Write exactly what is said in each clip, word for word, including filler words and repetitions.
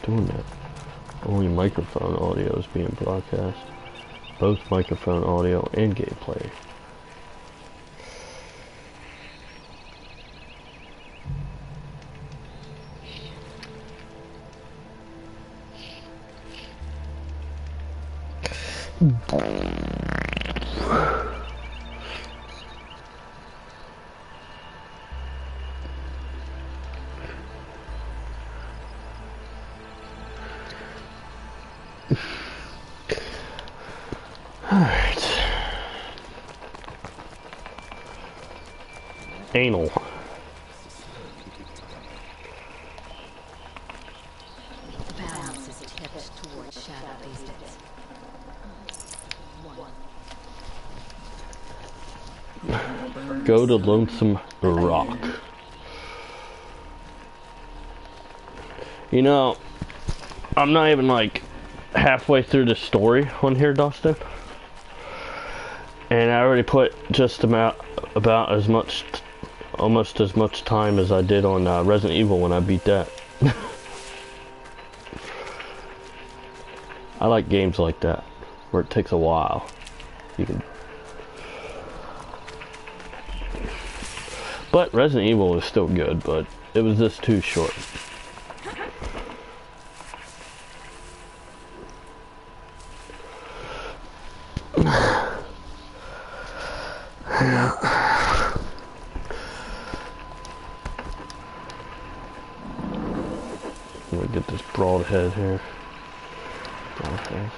doing that? Only microphone audio is being broadcast. Both microphone audio and gameplay. Alright. Anal. Balance is tipped towards shadow distance. Go to Lonesome Rock. You know, I'm not even like halfway through the story on here, Dustin. And I already put just about about as much, almost as much time as I did on uh, Resident Evil when I beat that. I like games like that, where it takes a while. You can. But Resident Evil is still good, but it was just too short. Let me get this broadhead here. Broadhead.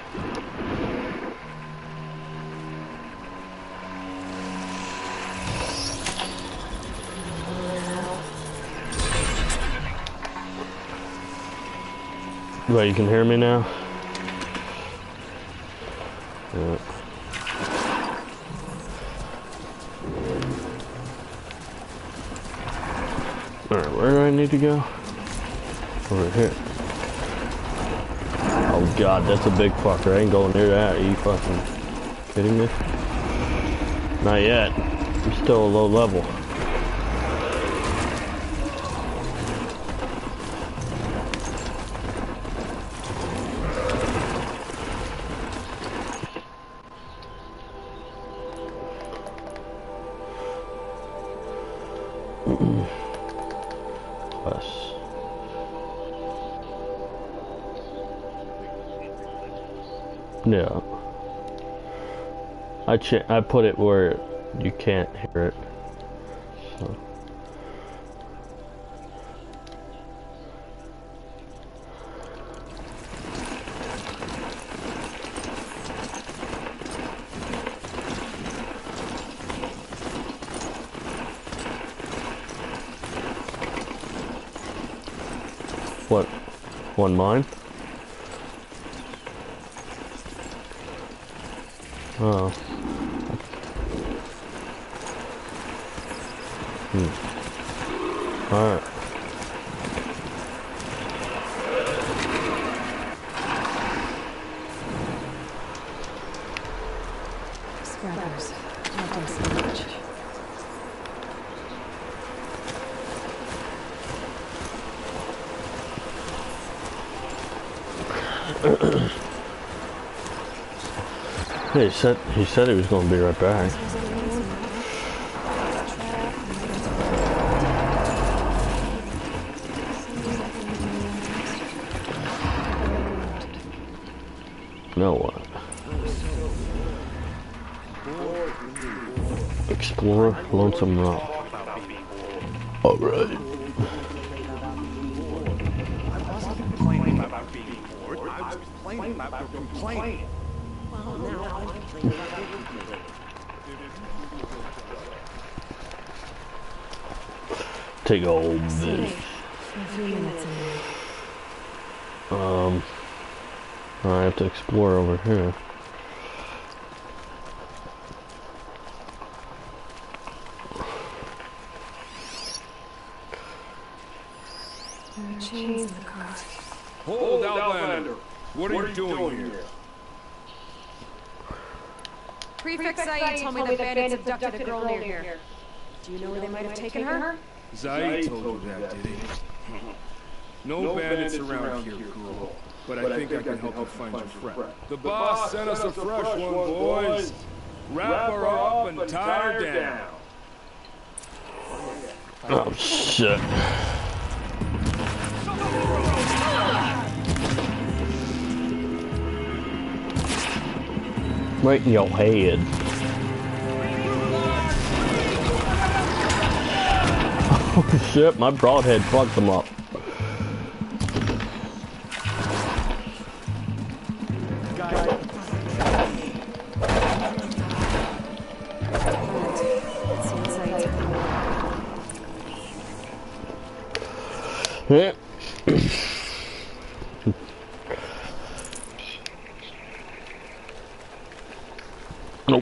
Right, you can hear me now? Yeah. Alright, where do I need to go? Over here. Oh god, that's a big fucker. I ain't going near that. Are you fucking kidding me? Not yet. I'm still a low level. Plus. Yeah. I ch I put it where you can't hear it. So. What? One mine? Oh. Hmm. Alright. Scrubbers, not them so much. He said he said he was going to be right back. Now what? Explore Lonesome Rock. All right. Complaining about being bored. I was complaining about complaining. Well, now I'm complaining about being Take all this. Um, I have to explore over here. Chains in the car. Hold, Outlander! What, what are you doing, doing here? Prefect Saeed told me the bandits abducted a girl near here. Do you know where they might have taken her? Zaid told you that, did he? No bandits around here, girl. But I think I can help you find your friend. The boss sent us a fresh one, boys. Wrap her up and tie her down. Oh, shit. Right in your head. Oh shit, my broadhead fucked them up. Yeah. Nope.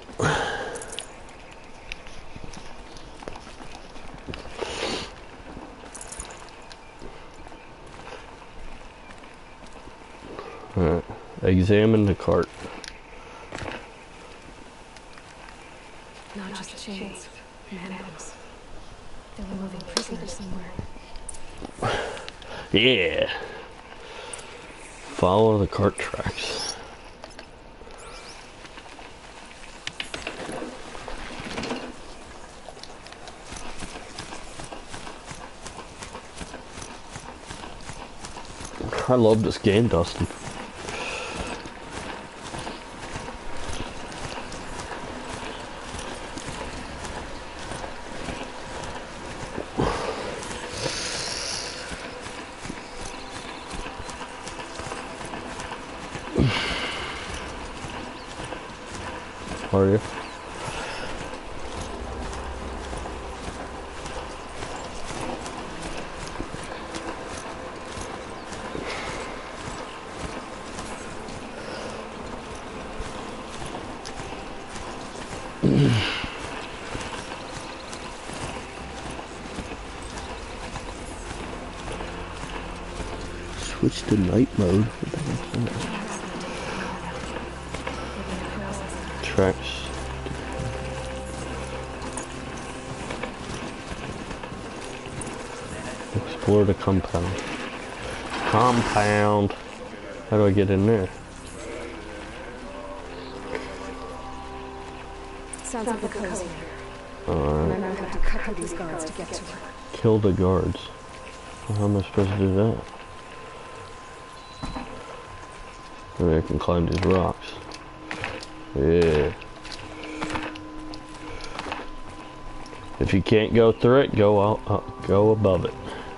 Alright. Examine the cart. Not just chains. Manacles. They were moving prisoners somewhere. Yeah. Follow the cart tracks. I love this game, Dustin. How are you? Switch to night mode. Tracks. Explore the compound. Compound. How do I get in there? Sounds like the coast here. Alright. And I have to cut through these guards to get to her. Kill the guards. Well, how am I supposed to do that? Maybe I can climb these rocks. Yeah. If you can't go through it, go out, uh, go above it.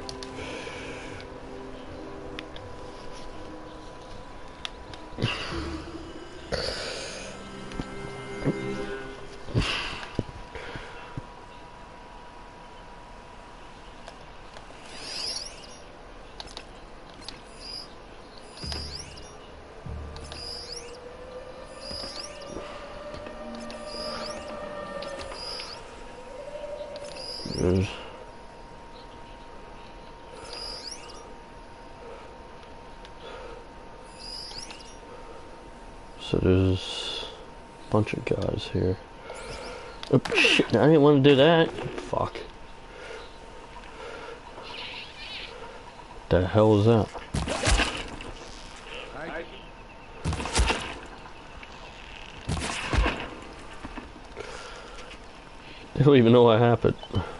There's so there's a bunch of guys here. Oh shit, I didn't want to do that. Fuck. The hell was that? I don't even know what happened.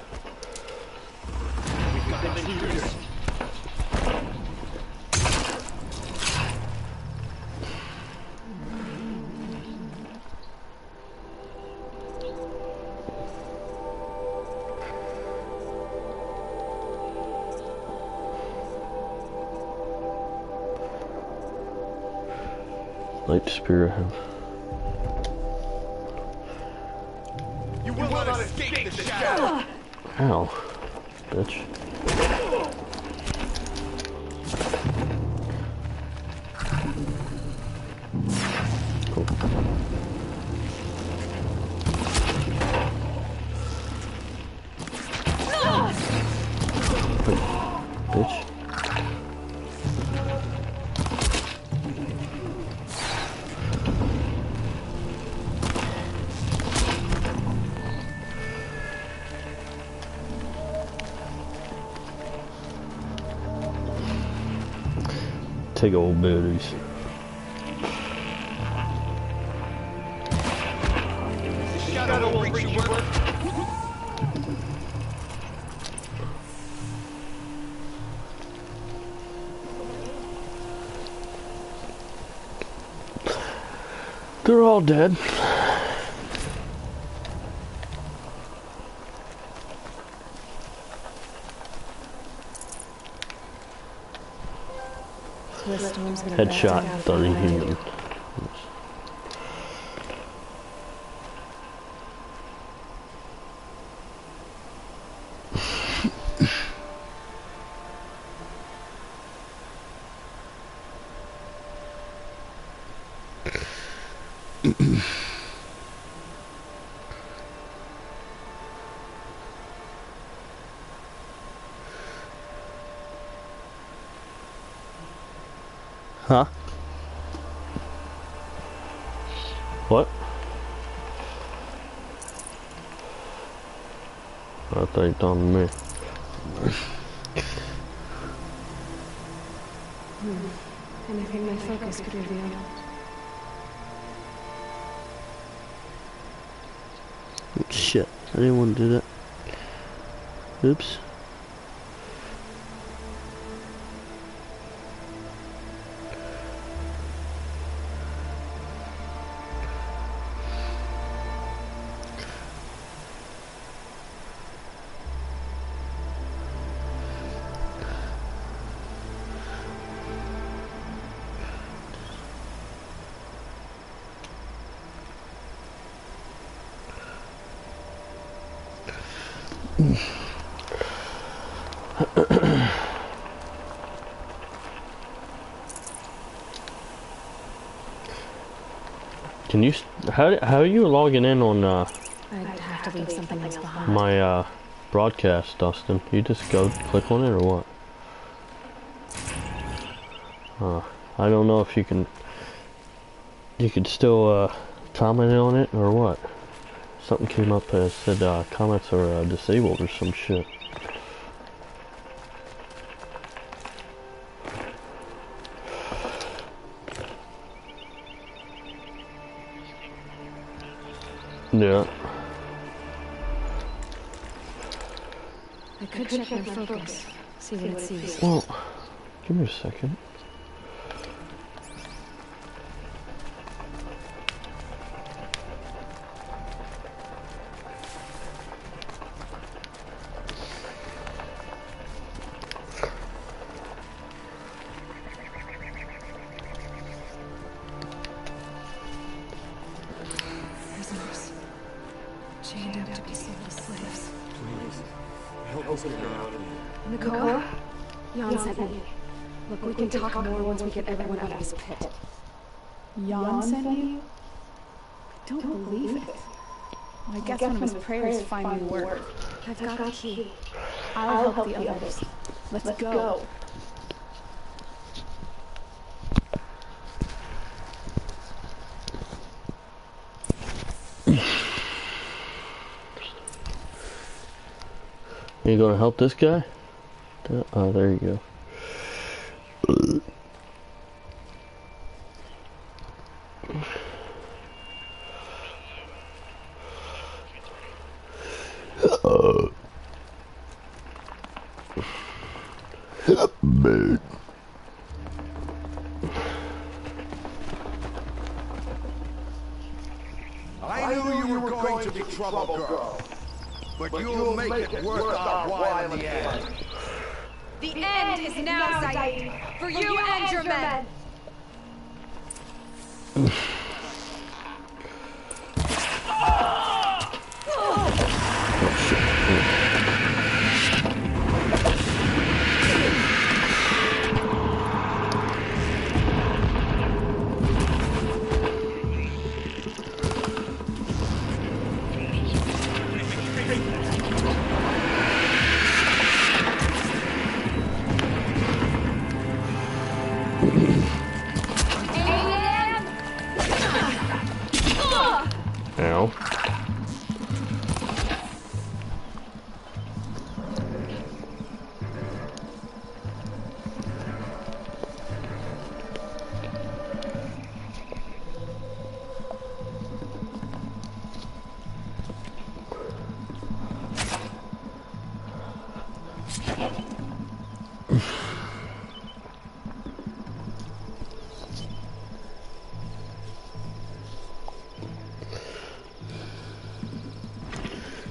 Light spear have. You will not escape the shadow. Ow, bitch. Cool. Bitch. take old booties. Shadow will reach you work. They're all dead. Headshot, thirty human. Huh? What? I think on me. Hmm. Anything my focus could reveal. Shit, I didn't want to do that. Oops. Can you, how, how are you logging in on uh, I'd have to leave something else behind. my uh, broadcast, Dustin? You just go click on it or what? Uh, I don't know if you can, you could still uh, comment on it or what. Something came up that said uh, comments are uh, disabled or some shit. Yeah. I could check my focus, see what it sees. Well, give me a second. Prisoners, chained up to be sold as slaves. Help us get out of here. Nicole, Jan sent me. Look, we can talk more once we get everyone out of this pit. Jan sent you? I don't believe it. Well, I guess one of his prayers finally worked. I've got a key. I'll help the others. Let's go. Are you gonna help this guy? Oh, there you go. Uh. Bird. I knew you were going to be trouble, girl. But you'll make it worth our while in the end. The end is now, Zaid, for you and your men.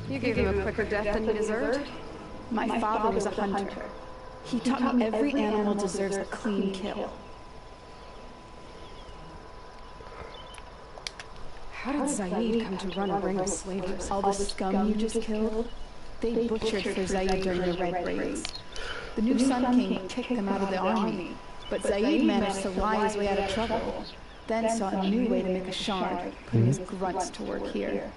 You gave him a quicker death than he deserved. My father was a hunter. He taught me every animal deserves a clean kill. How did Zaid come to run a ring of slavers? All the scum you just killed, they butchered for Zaid during the Red Raids. The new Sun King kicked them out of the army, but Zaid managed to lie his way out of trouble, then saw a new way to make a shard, putting his grunts to work here.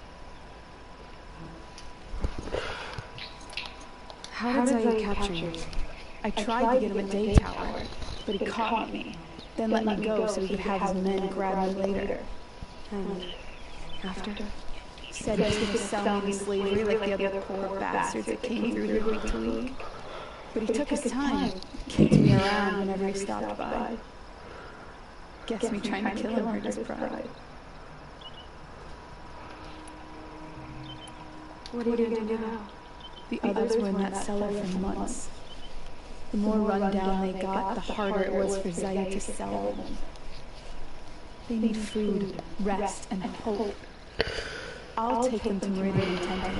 How did Zaid capture you? I tried to get him a day tower, but he caught me, then let me go so he could have his men grab me later. And after? Said he was going to sell me into slavery like the other poor bastards that came through here week to week. But he took his time, kicked me around whenever he stopped by. Guess me trying to kill him hurt his pride. What are you going to do now? The others were in that cellar for months. The more rundown they got, the harder it was for Zaid to sell them. They need food, rest, and hope. I'll take them to Meridian Temple.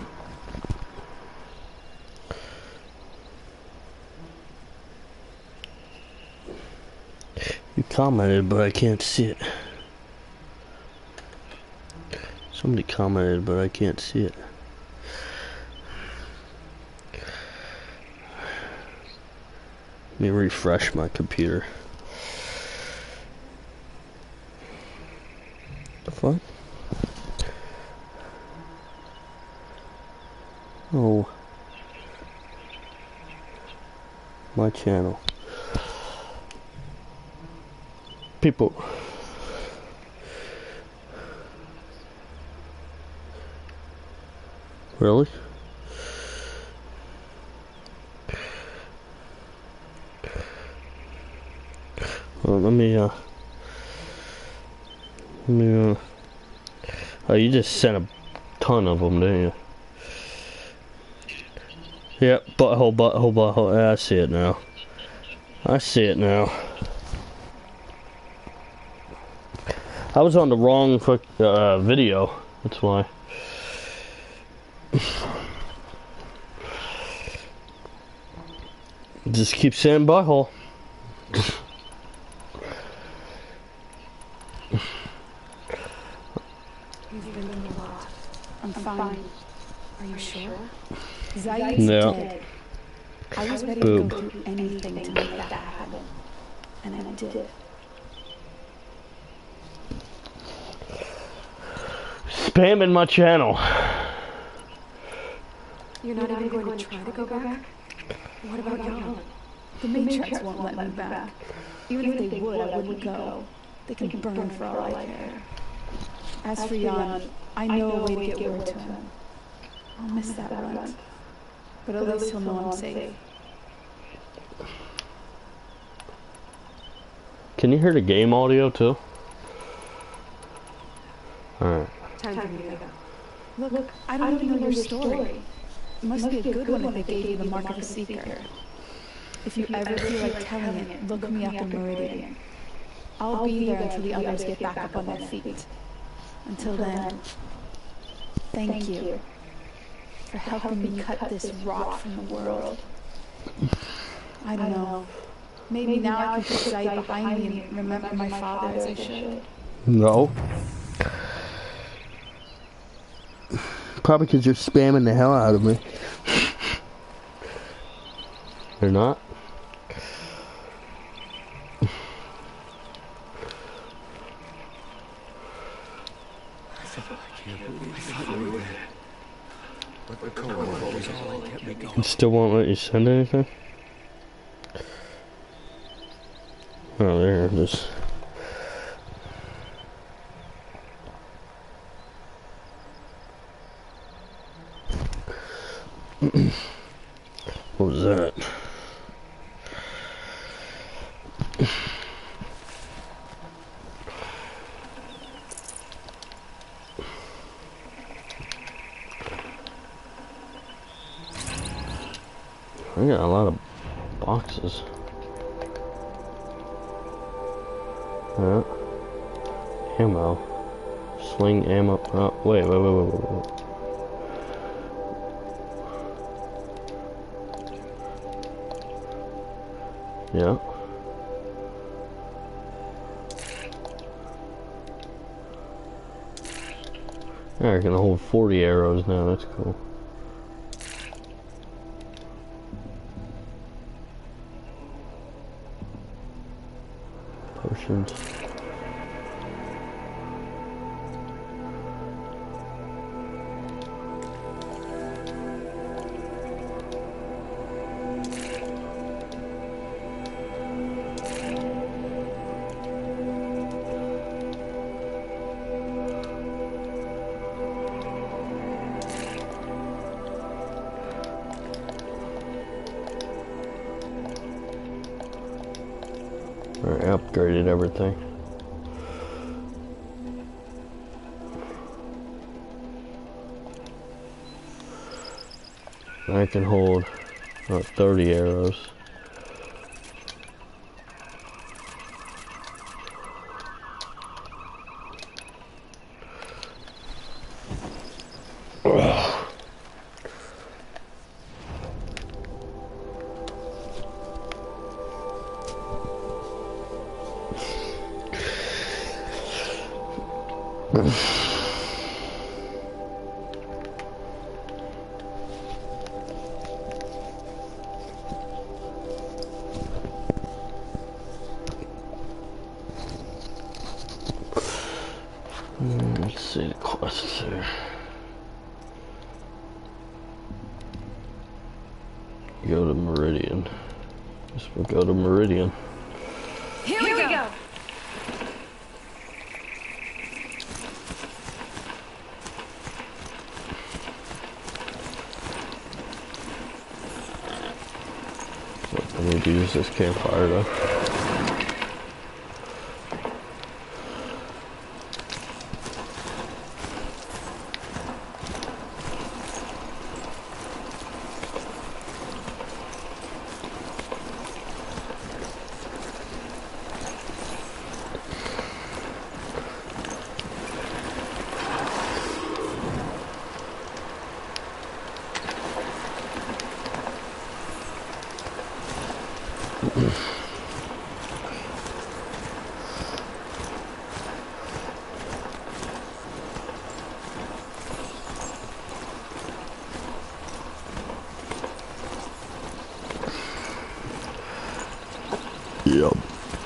You commented, but I can't see it. Somebody commented, but I can't see it. Let me refresh my computer. The fuck? Oh. My channel. People. Really? Well, let me, uh, let me, uh, oh, you just sent a ton of them, didn't you? Yep, butthole, butthole, butthole, yeah, I see it now. I see it now. I was on the wrong fuck, uh, video, that's why. Just keep saying butthole. I'm fine. Are you sure? Zaid's Yeah. dead. I was ready Boob. to go through anything to make that happen. And I did. Spamming my channel. You're not even going to try to go back? What about Jan? The Matrix won't let me back. Even if they would, I wouldn't go. They can burn for all I care. As for Jan, I know a way to get word to him. I'll miss that runt. But at least he'll know I'm safe. Can you hear the game audio too? Alright. Time for me to go. Look, I don't even know your story. It must be a good one if they gave you the mark of a seeker. If you ever feel like telling it, look me up in Meridian. I'll be there until the others get back up on their feet. Until then, thank you for helping me cut this rot from the world. I don't know. Maybe now I can put Zaid behind me and remember my father as I should. No. Probably because you're spamming the hell out of me. You're not? It still won't let you send anything? Oh, there it is. What was that? I got a lot of boxes. Yeah. Ammo. Sling ammo. Oh, wait, wait, wait, wait, wait, wait. Yeah. I can hold forty arrows now, that's cool. Potions. I upgraded everything. I can hold uh, thirty arrows. Let's see the quests here. Go to Meridian. Guess we'll go to Meridian. Here, Here we go. go. I need to use this campfire though. Yep.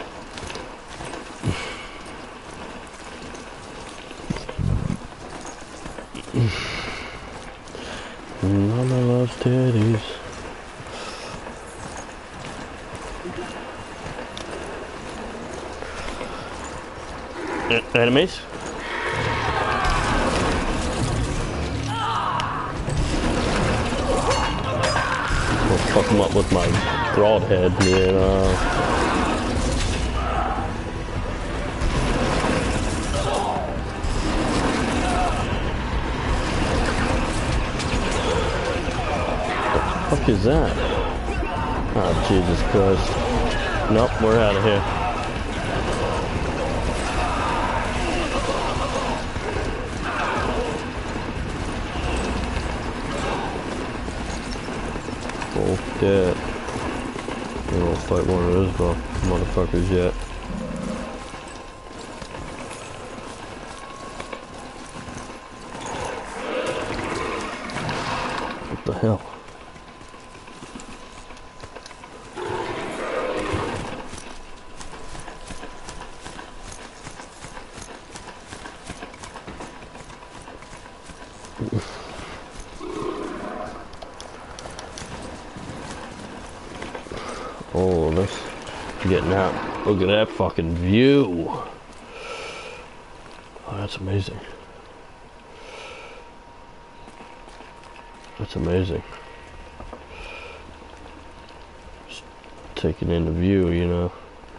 Mama loves titties. E- enemies? I'll fuck them up with my broadhead, you know. What the fuck is that? Oh, Jesus Christ. Nope, we're out of here. Oh, dead. We won't fight one of those motherfuckers yet. What the hell? Oh, that's getting out. Look at that fucking view. Oh, that's amazing. That's amazing. Just taking in the view, you know.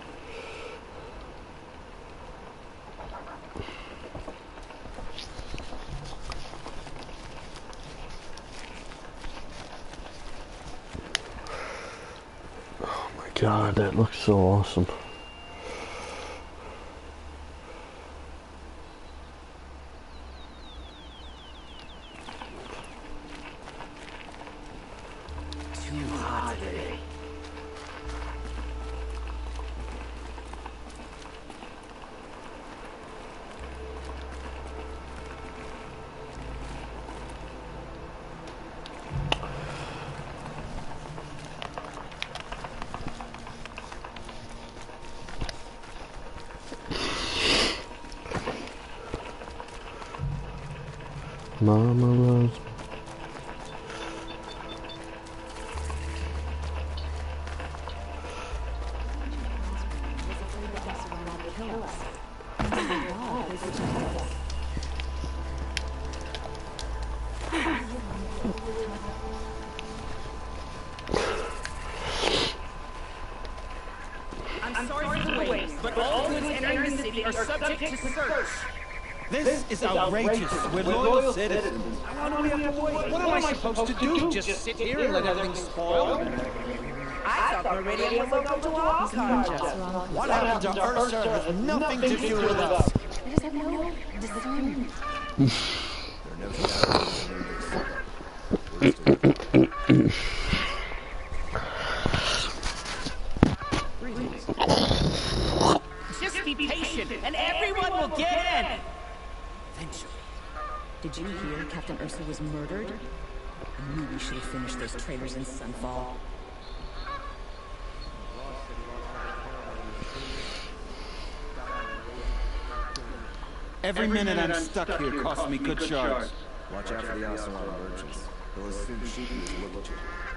God, that looks so awesome. Too hot today. Mama loves. I'm sorry for the wait, but all goods entering the city are subject to search. This is outrageous. We're loyal citizens. How long do we have to wait? What am I supposed to do? Just sit here and let everything spoil? I thought Meridian was open to all conduct. What happened to Ursa has nothing to do with us. I just have no discernment. Just be patient, and everyone will get in. Eventually. Did you hear Captain Ursa was murdered? I knew we should have finished those traitors in Sunfall. Every minute I'm stuck here costs me good shards. Watch out for the Oseram merchants. They'll assume sheep will look at you.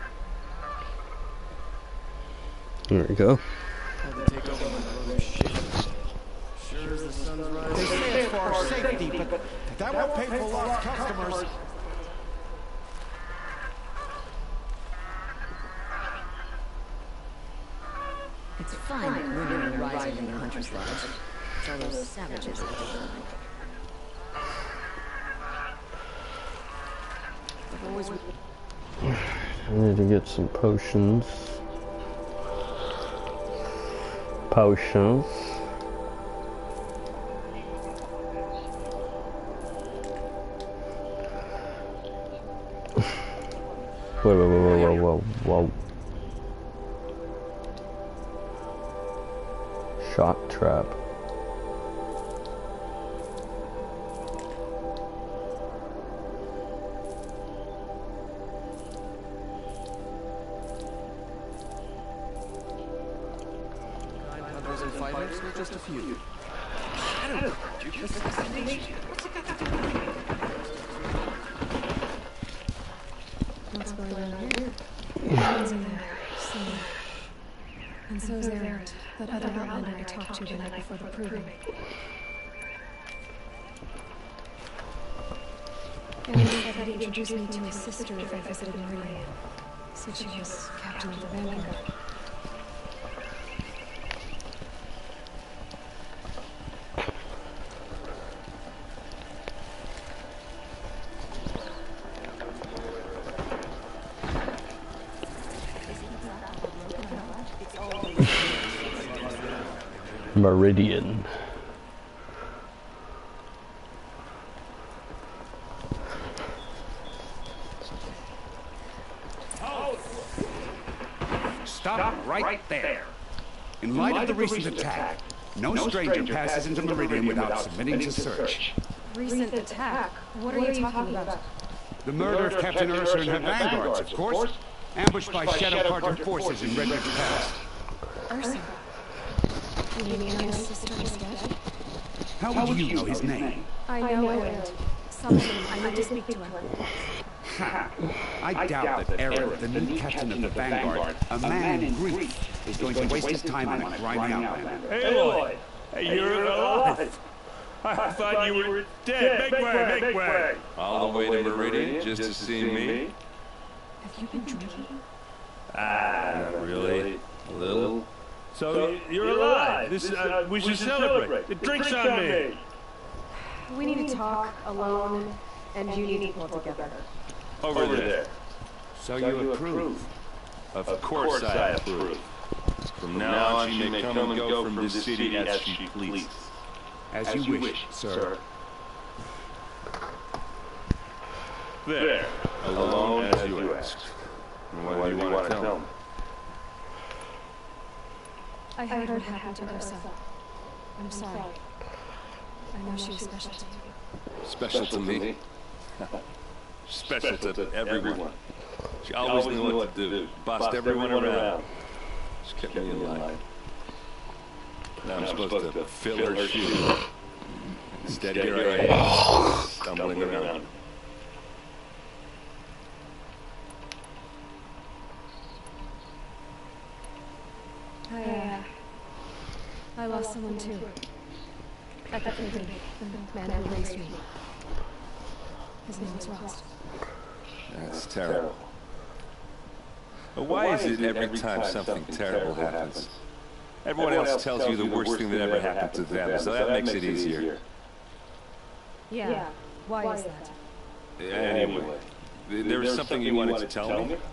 There we go. Had to take over my brother's ship. Sure as the sun's rising. They say it's for our safety, but that won't pay for lost customers. It's fine that women are rising in the Hunter's Lodge. It's all those savages that don't like. I've always... I need to get some potions. Potions. Whoa, whoa, whoa, whoa, whoa, whoa. Shock trap. Hunters and fighters, or just a few? I don't know. Just assassination. What's it got to do with me? What's going on here? Someone's in there. See. And so is Errant, that other outliner I talked to the night before the proving. Errant said that he introduced me to his sister if I visited Meridian. Said she was captain of the Vanguard. Meridian. Stop right there. In light of the recent attack, no stranger passes into Meridian without submitting to search. Recent attack? What are you talking about? The murder of Captain Ursa and her vanguards, of course, ambushed by Shadow Carter forces in Red Ridge Pass. Ursa? You mean Errant's sister is dead? How would you know his name? I know Errant. Something. I need to speak to him. Ha! I doubt that Errant, the new captain of the Vanguard, a man in grief, is going to waste his time on a grimy outlander. Hey, Lloyd. Hey, you're alive. I thought you were dead. Make way, make way. All the way to Meridian just to see me? Have you been drinking? Ah, Not really. A little. So you're alive. This, uh, we should celebrate. The drink's on me. We need to talk alone, and you need to pull together. Over there. So you approve? Of course I approve. From now on, she may come and go from this city as she pleases. As you wish, sir. There. Alone as you asked. And what do you want to tell me? I heard what happened to Ursa. I'm sorry. I know she was special to you. Special to me? Special to everyone. She always knew what to do. Bossed everyone around. She kept me in line. Now I'm supposed to fill her shoes. Instead, here I am, stumbling around. I lost someone too. At the prison, the man who raised me. His name was Rost. That's terrible. But why is it every time something terrible happens, everyone else tells you the worst thing that ever happened to them, so that makes it easier? Yeah, why is that? Anyway, there was something you wanted to tell me?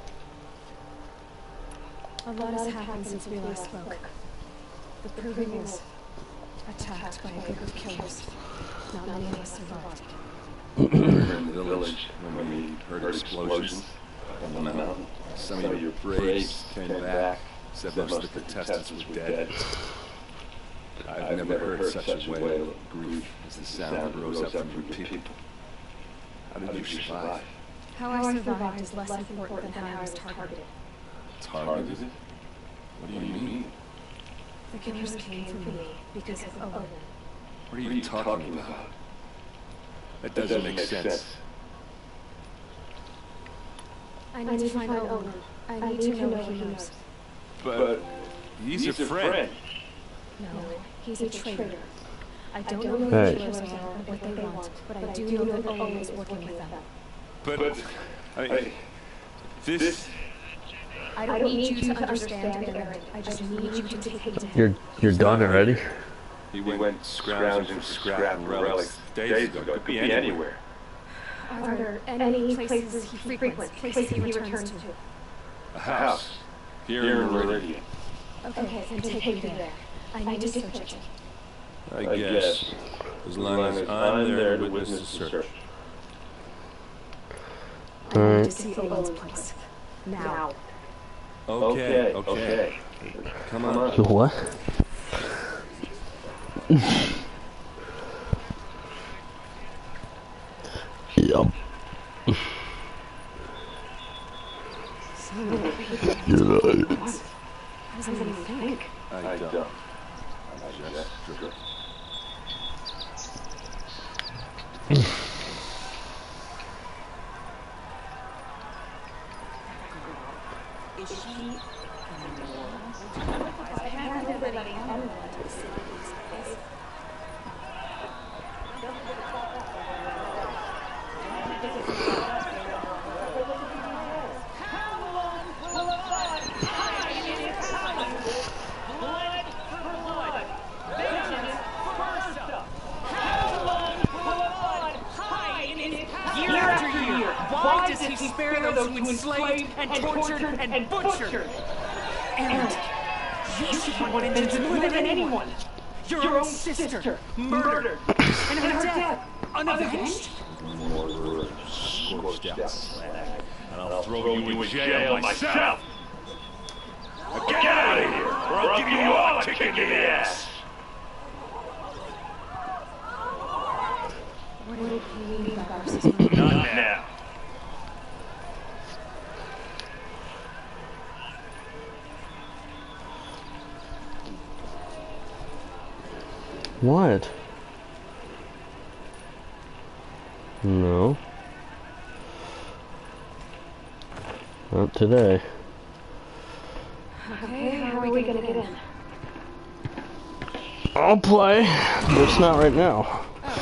A lot has happened since we last spoke. The proving was attacked by a group of killers. Not many of us survived. In the village, when we heard explosions on the mountain, some of your braves came back, said most of the contestants were dead. I've never heard such a wail of grief as the sound that rose up from your people. How did you survive? How I survived is less important than how I was targeted. Targeted? What do you mean? The killers came for me because of Owen. What are you talking about? That doesn't make sense. I need to find Owen. I need to know what he knows. But he's a friend. No, he's a traitor. I don't know who Hey. the killers are or what they want, but I do know that Owen is working with them. But, I mean, this... I don't need you to understand Aaron. I just need you to take me to him. You're you're done already? He went scrounging for scrap and relics days ago. Could be anywhere. Are there any places he frequents, places he returns to? A house. Here in Meridian. Okay, then take me there. I need to search it. I guess. As long as I'm there to witness the search. I need Alright. to see Owen's place. Now. Okay, okay. Come on. What? Yup. You're right. What does anybody think? I don't. I'm just drunk. Is she... Why does he spare those who enslaved and tortured and butchered? And you should want vengeance more than anyone. Your own sister, murdered, and her death, unavenged. Murderer, scorched out slag, and I'll throw you in jail myself. Now get out of here, or I'll give you all a kick in the ass. What did he mean by Garces murder? Not now. What? No. Not today. Okay, how are we gonna get in? I'll play, but it's not right now.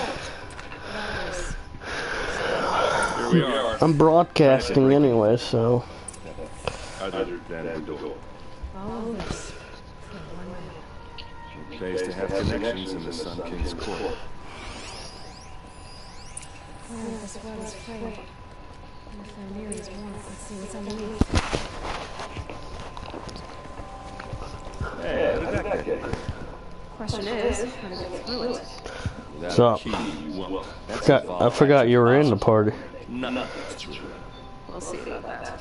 Here we are. I'm broadcasting anyway, so. Other than the door. All of this for one man. It pays to have connections in the Sun King's court. One of this world is frayed. And if they're near his warmth, let's see what's underneath. Hey, how did that get? Question is, how to get through it? What's up? Forgot, I forgot you were in the party. Nothing's true. We'll see about that.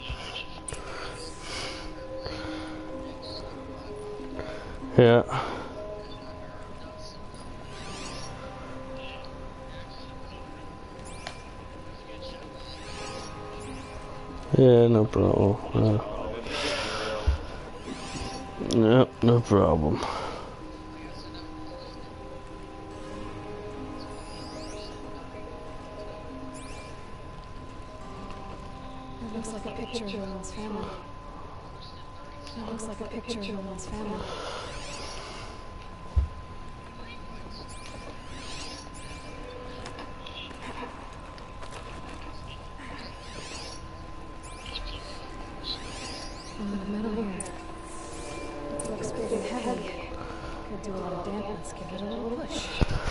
Yeah. Yeah, no problem. Uh, no, no problem. It looks like a picture of Owen's family. It looks like a picture of Owen's family. Let's give it a little push.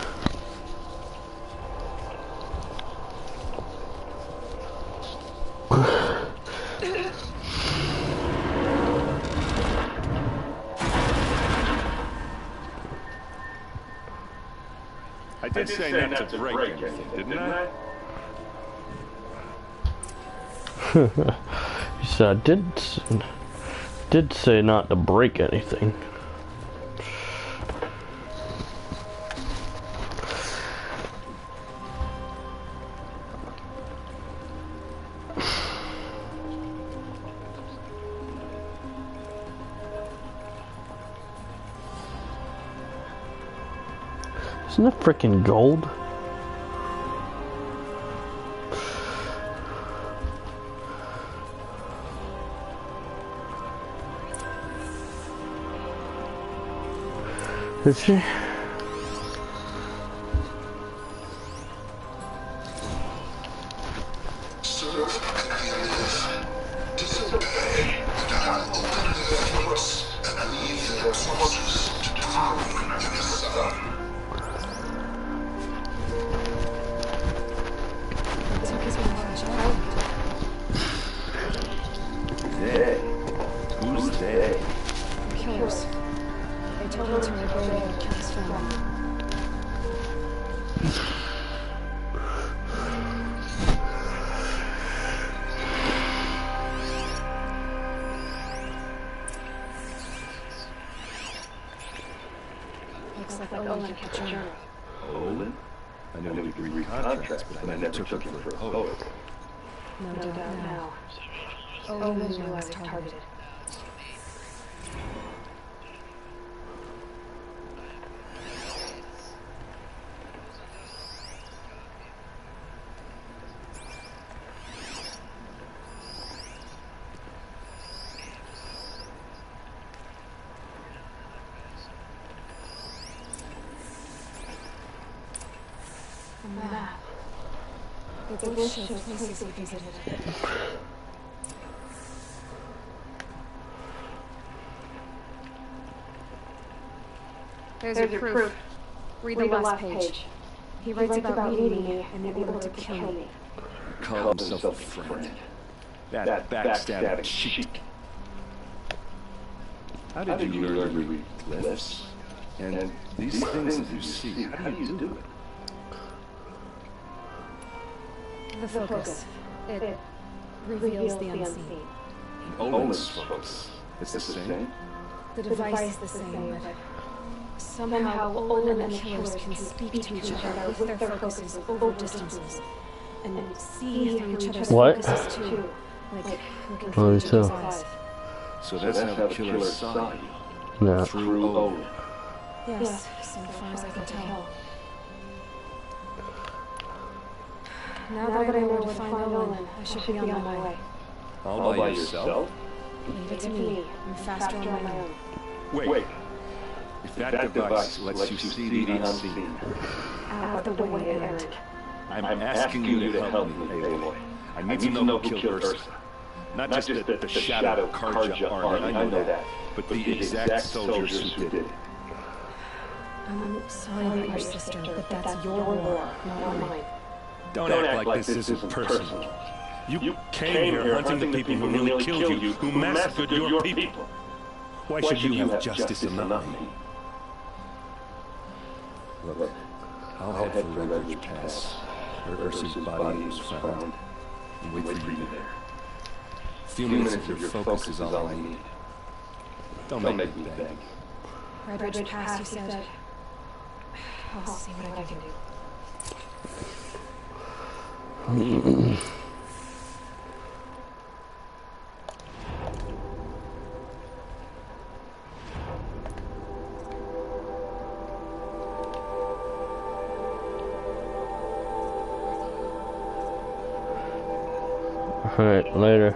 I did say not to break anything, didn't I? You said I did, s- did say not to break anything. Isn't that freaking gold? Is she? Took his revenge out. They? Who's they? The killers. They told him to obey and kill his family. Looks like Olin kept a journal. Olin? I know he could read contracts, but I never took him for a poet. No doubt now. Olin knew I was targeted. A map. The bush showed places we visited. There's, There's your proof. proof. Read, Read the last, last page. page. He writes, he writes about meeting me and being able to kill me. He called himself a friend. That, that backstabbing cheat. How did, how did you learn to read glyphs? And, and these, these things that you see, how do you do it? The focus. It, it reveals the unseen. Olin's focus. It's the same? The device is the same, but somehow Olin and the killers can speak to each other with their focuses over distances and see through each other's What? focuses too, like looking Oh, through each other's so. eyes. So that's how the killers saw you. No. Through Olin. Yes, so far as I can tell. Now that I know where to find Olin, I should be on my way. All by yourself? Leave it to me. I'm faster on my own. Wait. If that, that device lets you see the unseen, Out of the way, Eric. I'm, I'm asking you to help me, Aloy. I need, I need to know who killed Ursa. Not, Not just the, the, the Shadow Karja army, I know that, but the, the exact soldiers who did it. I'm sorry about your sister, but that's your war, not mine. Don't, Don't act, act like, like this isn't personal. personal. You, you came, came here hunting the people who nearly killed you, who massacred your people. Why, Why should you have justice and not me? Look, I'll head for Redridge Pass, where Ursa's body was found, and wait for you there. A few minutes of your focus is all I need. Don't make me beg. Redridge Pass, you said. I'll see what I can do. Alright, later.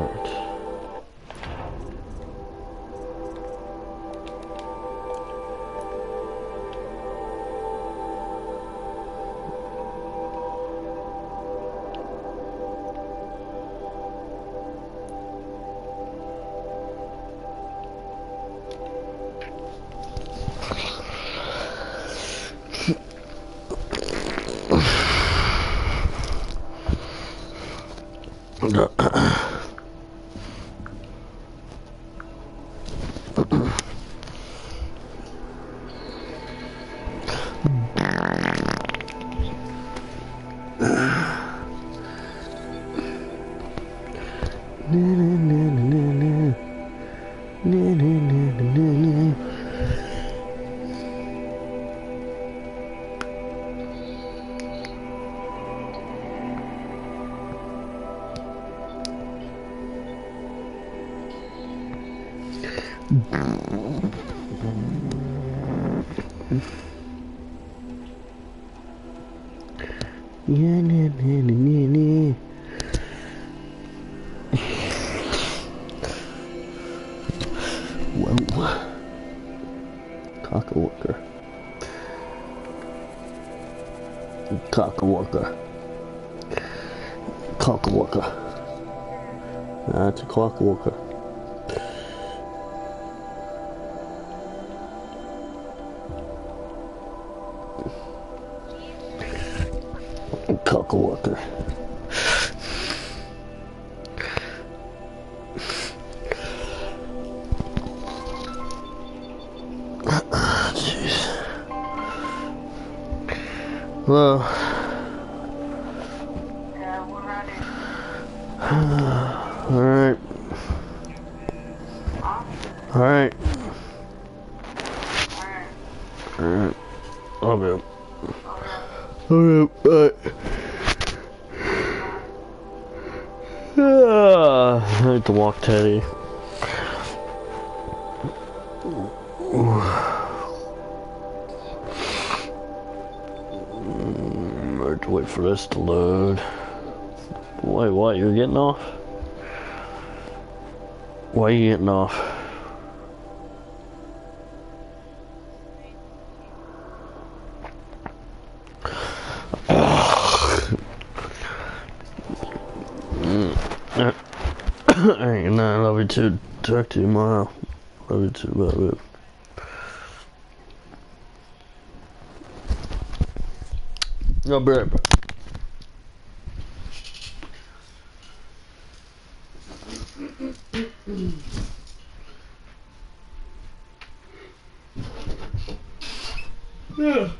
Alright. Yeah, nah, nah, nah, nah, nah. Whoa. Cockawalker. Cockawalker. Cockawalker. That's a clockwalker. Cockawalker. Jeez. Well. Yeah, we're ready. Alright. Alright. Alright. I'll be up. Alright, bye. Ah, I need to walk Teddy. I have to wait for this to load. Wait, what? You're getting off? Why are you getting off? Alright, good night. Love you too. Talk to you tomorrow. Love you too. Love you. I'll be right back. Yeah.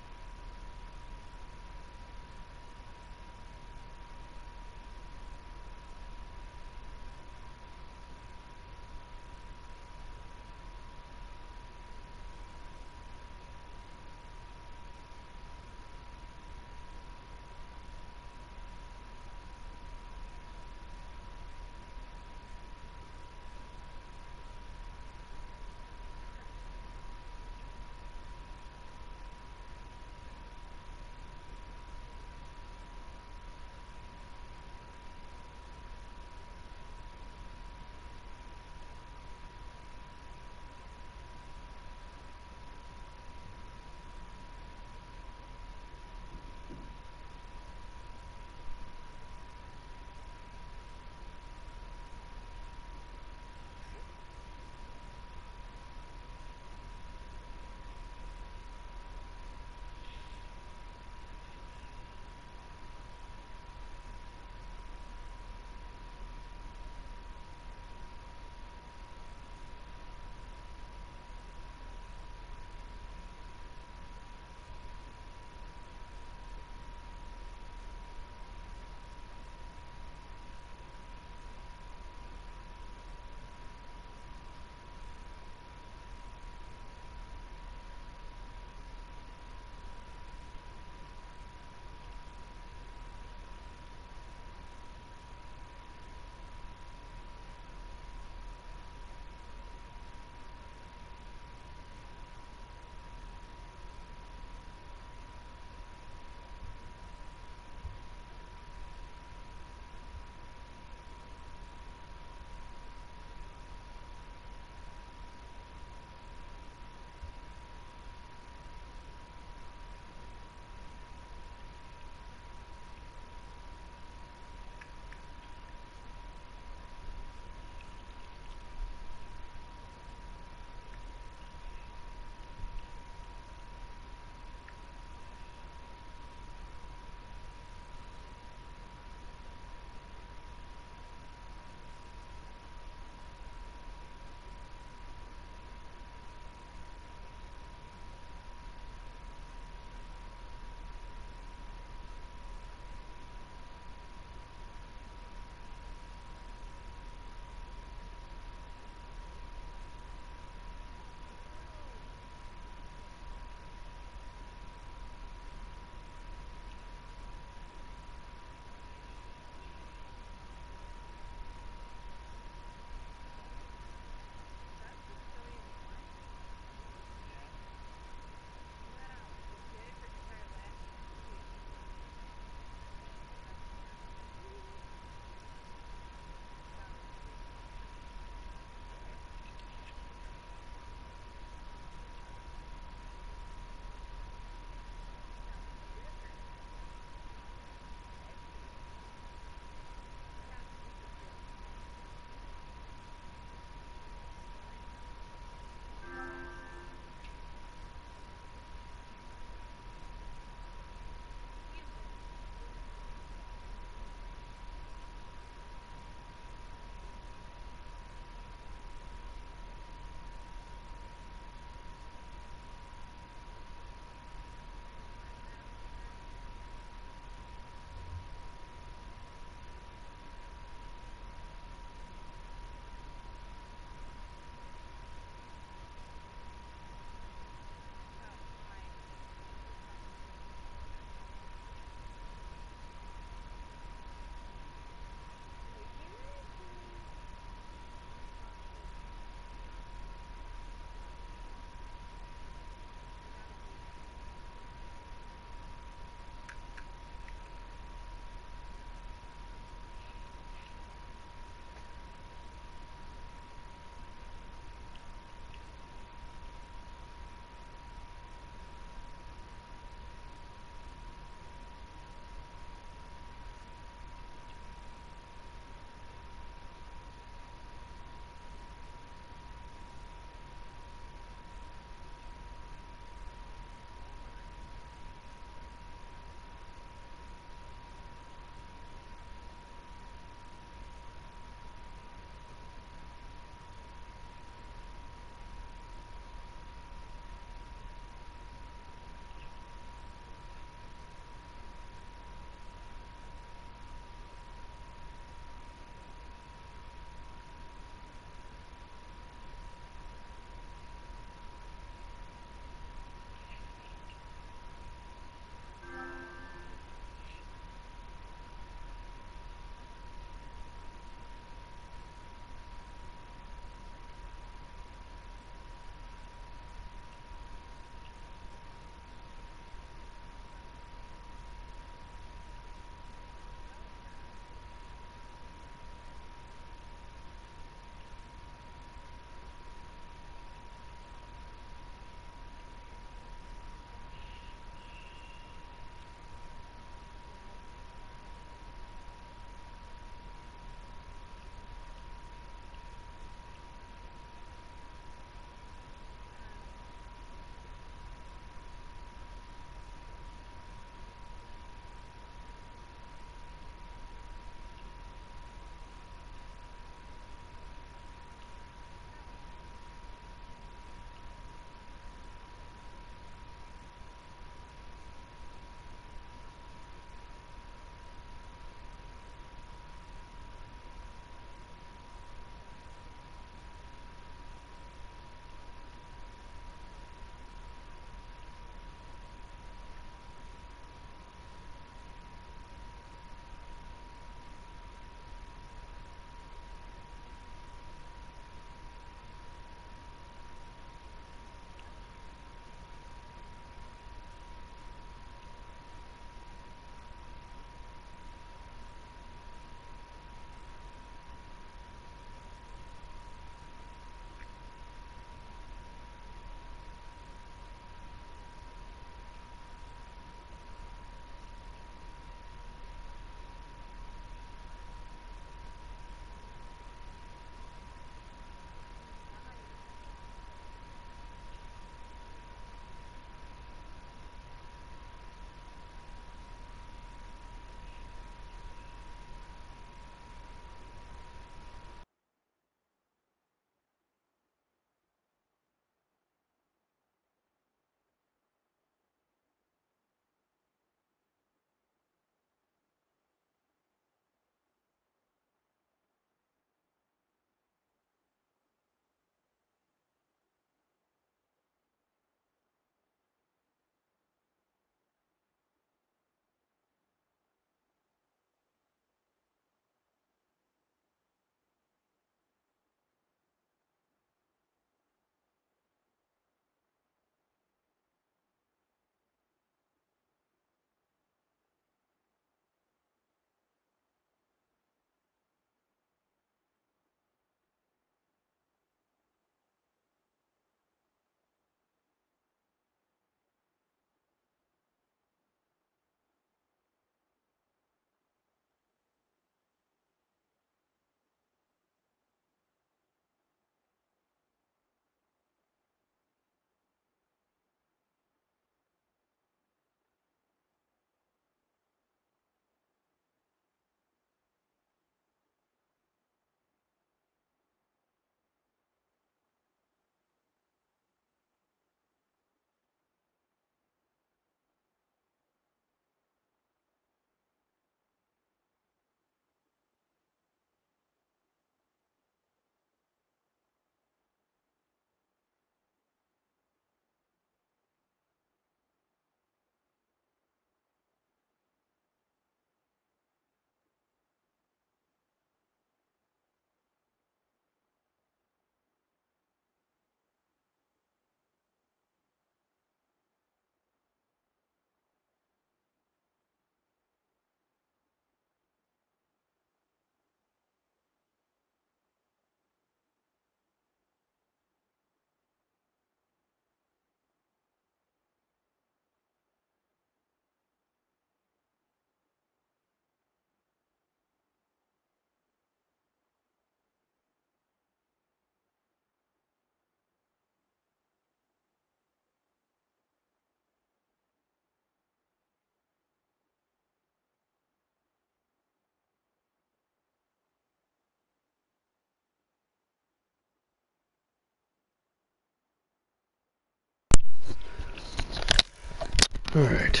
Alright.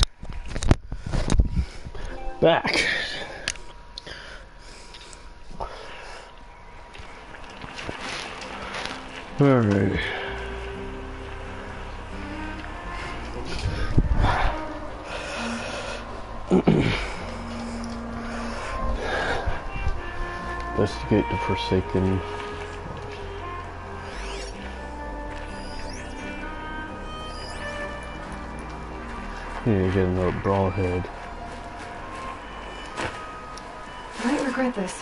Back. Alright. Investigate the Forsaken. Yeah, you get another Brawlhead. I might regret this.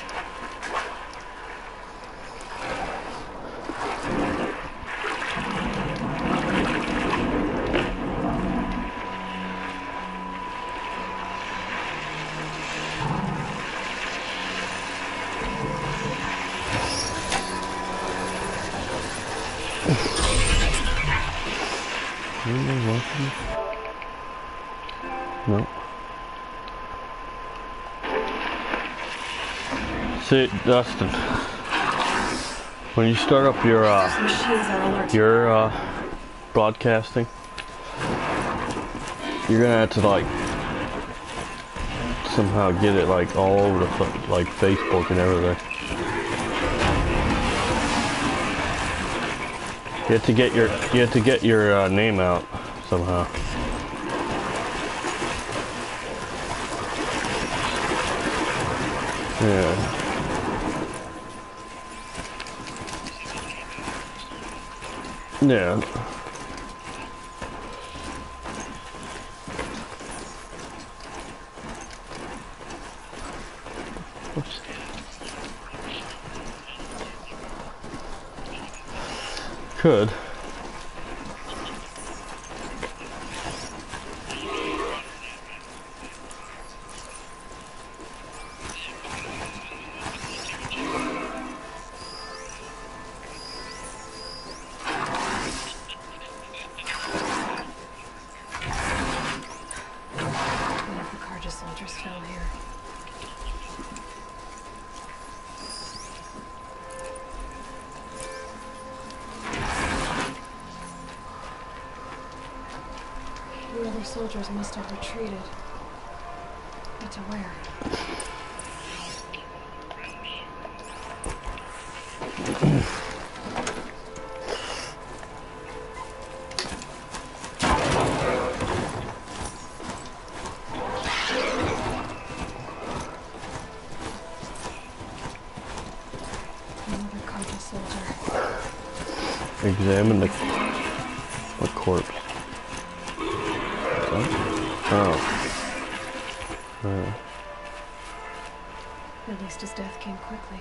No. See, Dustin, when you start up your uh, your uh, broadcasting, you're gonna have to like somehow get it like all over the like Facebook and everything. You have to get your you have to get your uh, name out somehow. Yeah. Yeah. Oops. Could. Soldiers fell here. The other soldiers must have retreated. But to where? Examine the, the corpse. Oh. Uh. At least his death came quickly.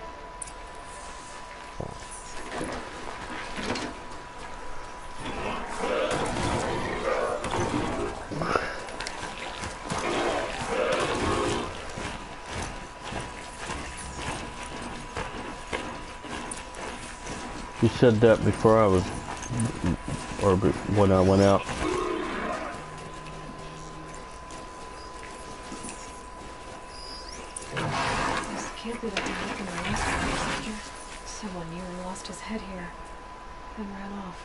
You said that before I was, or when I went out. This can't be like the look in the last procedure. Someone nearly lost his head here, then ran off.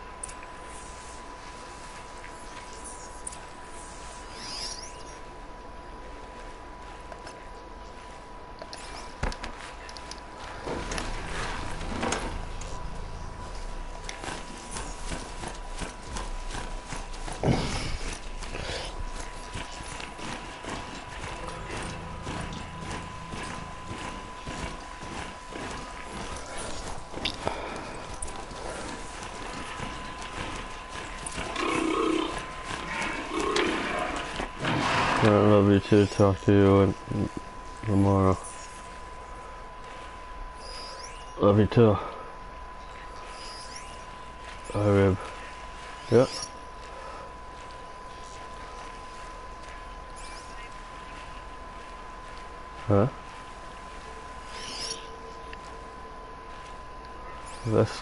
I love you too. Talk to you tomorrow. Love you too. Bye, Rib. Yep. Huh? That's...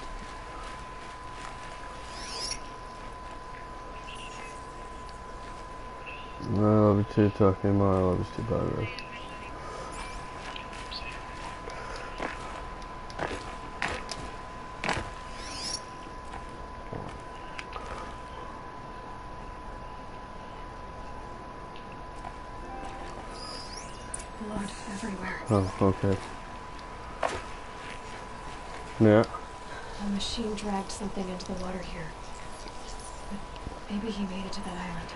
I love you too, talking tomorrow. I love you too, bye, Rib. blood everywhere. Oh, okay. Yeah. A machine dragged something into the water here. But maybe he made it to that island.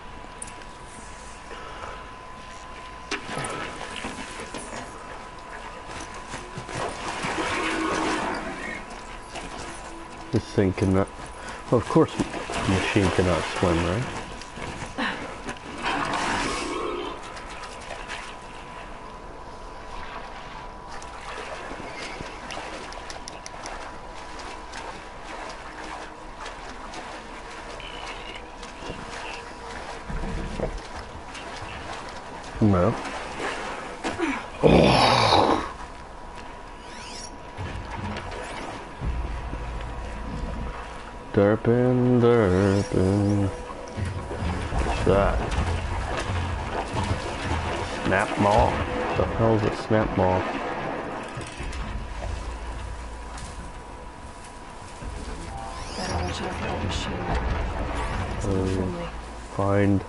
This thing cannot... Well, of course the machine cannot swim, right? No. Oh. Derpin, derpin. What's that? Snap maw? What the hell is a snap maw? Better watch out for that machine. It's not friendly. Find.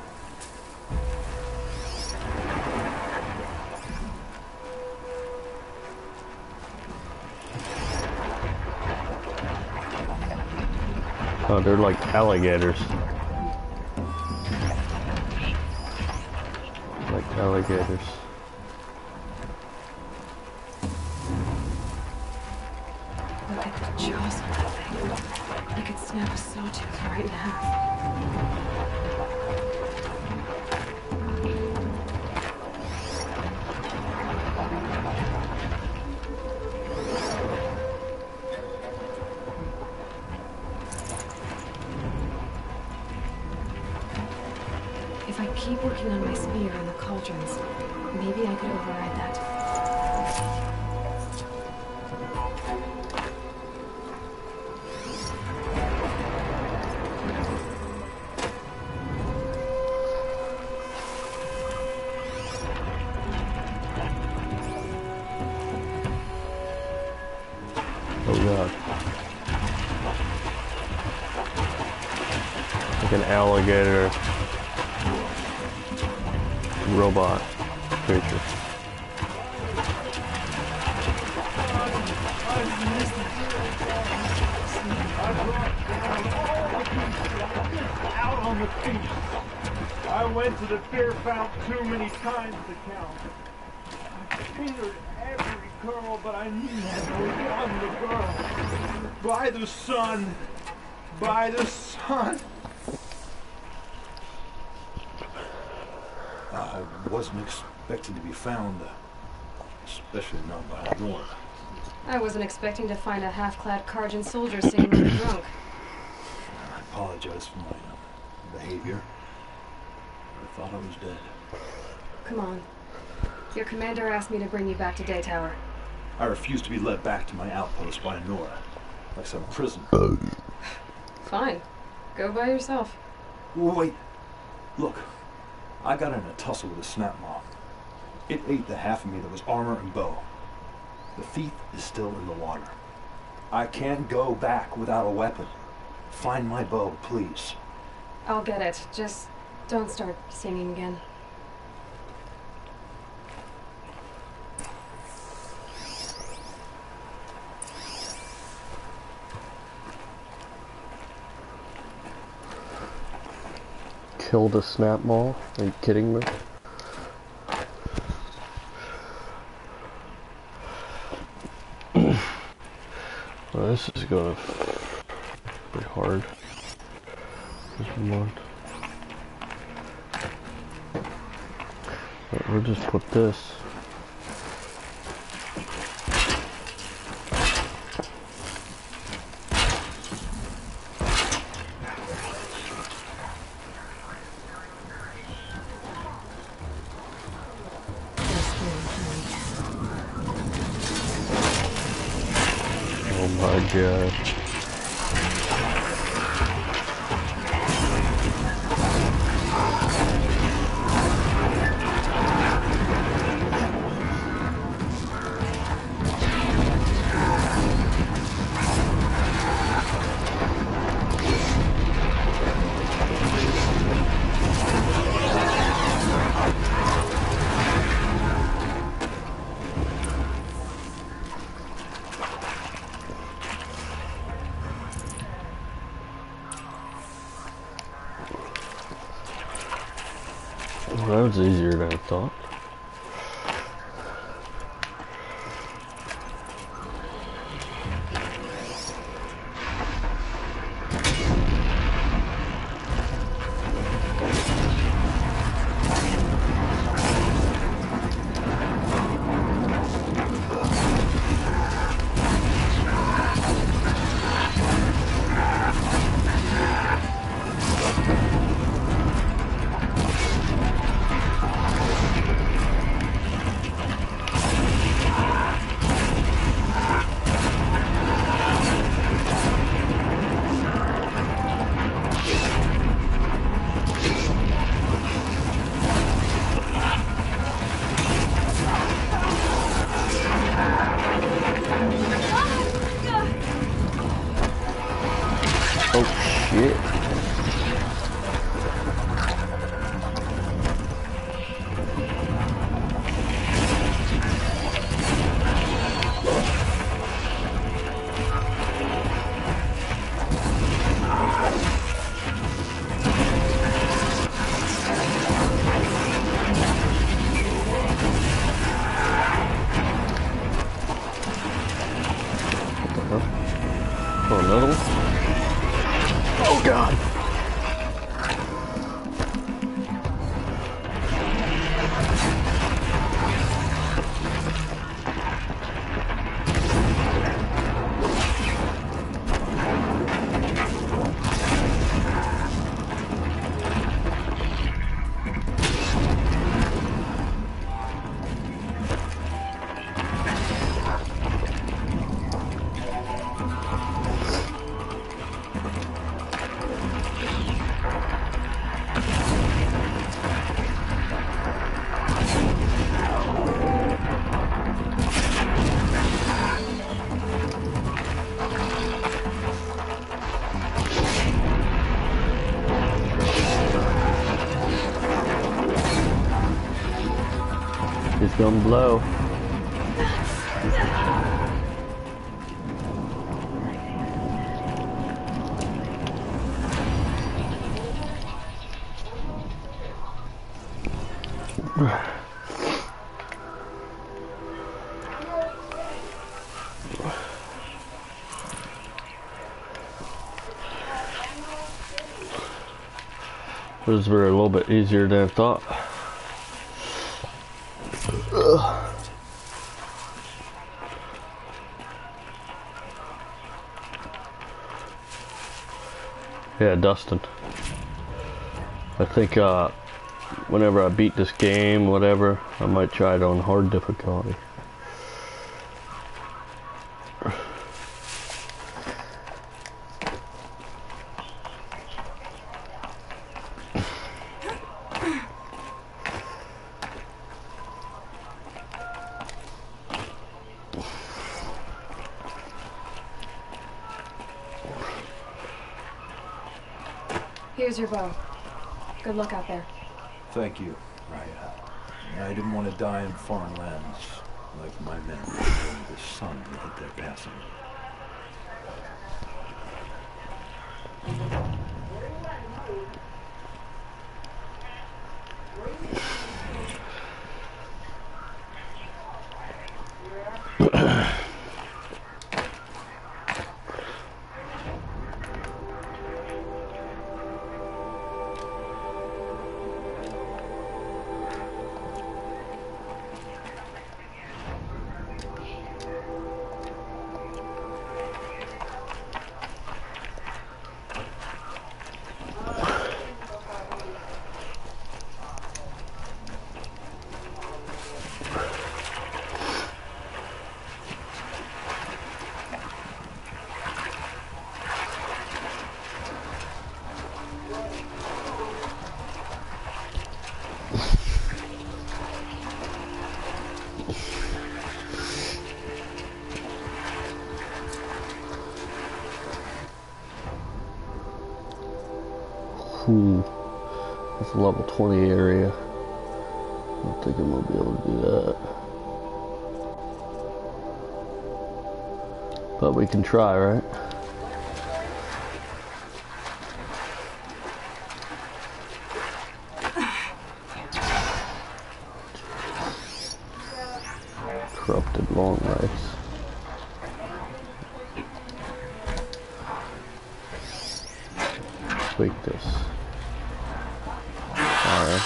Oh, they're like alligators. Like alligators. Look at the jaws on that thing. They could snap a sawtooth right in half. If I keep working on my spear and the cauldrons, maybe I could override that. Oh god. Like an alligator robot creature. Out on the beach. I went to the beer fountain too many times to count. I fingered every girl, but I never won the girl. By the sun, by the sun. I wasn't expecting to be found, especially not by Nora. I wasn't expecting to find a half-clad Karjan soldier sitting there drunk. I apologize for my uh, behavior. I thought I was dead. Come on. Your commander asked me to bring you back to Day Tower. I refused to be led back to my outpost by Nora, like some prisoner. Fine. Go by yourself. Wait. Look. I got in a tussle with a snap maw. It ate the half of me that was armor and bow. The thief is still in the water. I can't go back without a weapon. Find my bow, please. I'll get it. Just don't start singing again. Killed a snap maw? Are you kidding me? Well, this is gonna be hard. Just one. But we'll just put this. Oh my god. That was easier than I thought. Oh, another one? Oh, God! It's gonna blow. Those were a little bit easier than I thought. Ugh. Yeah, Dustin. I think uh, whenever I beat this game, whatever, I might try it on hard difficulty. Here's your bow. Good luck out there. Thank you, Raya. I didn't want to die in foreign lands like my men when the sun hit their passing. Ooh, that's a level twenty area. I don't think I'm gonna be able to do that. But we can try, right? corrupted long legs. Tweak this. Alright.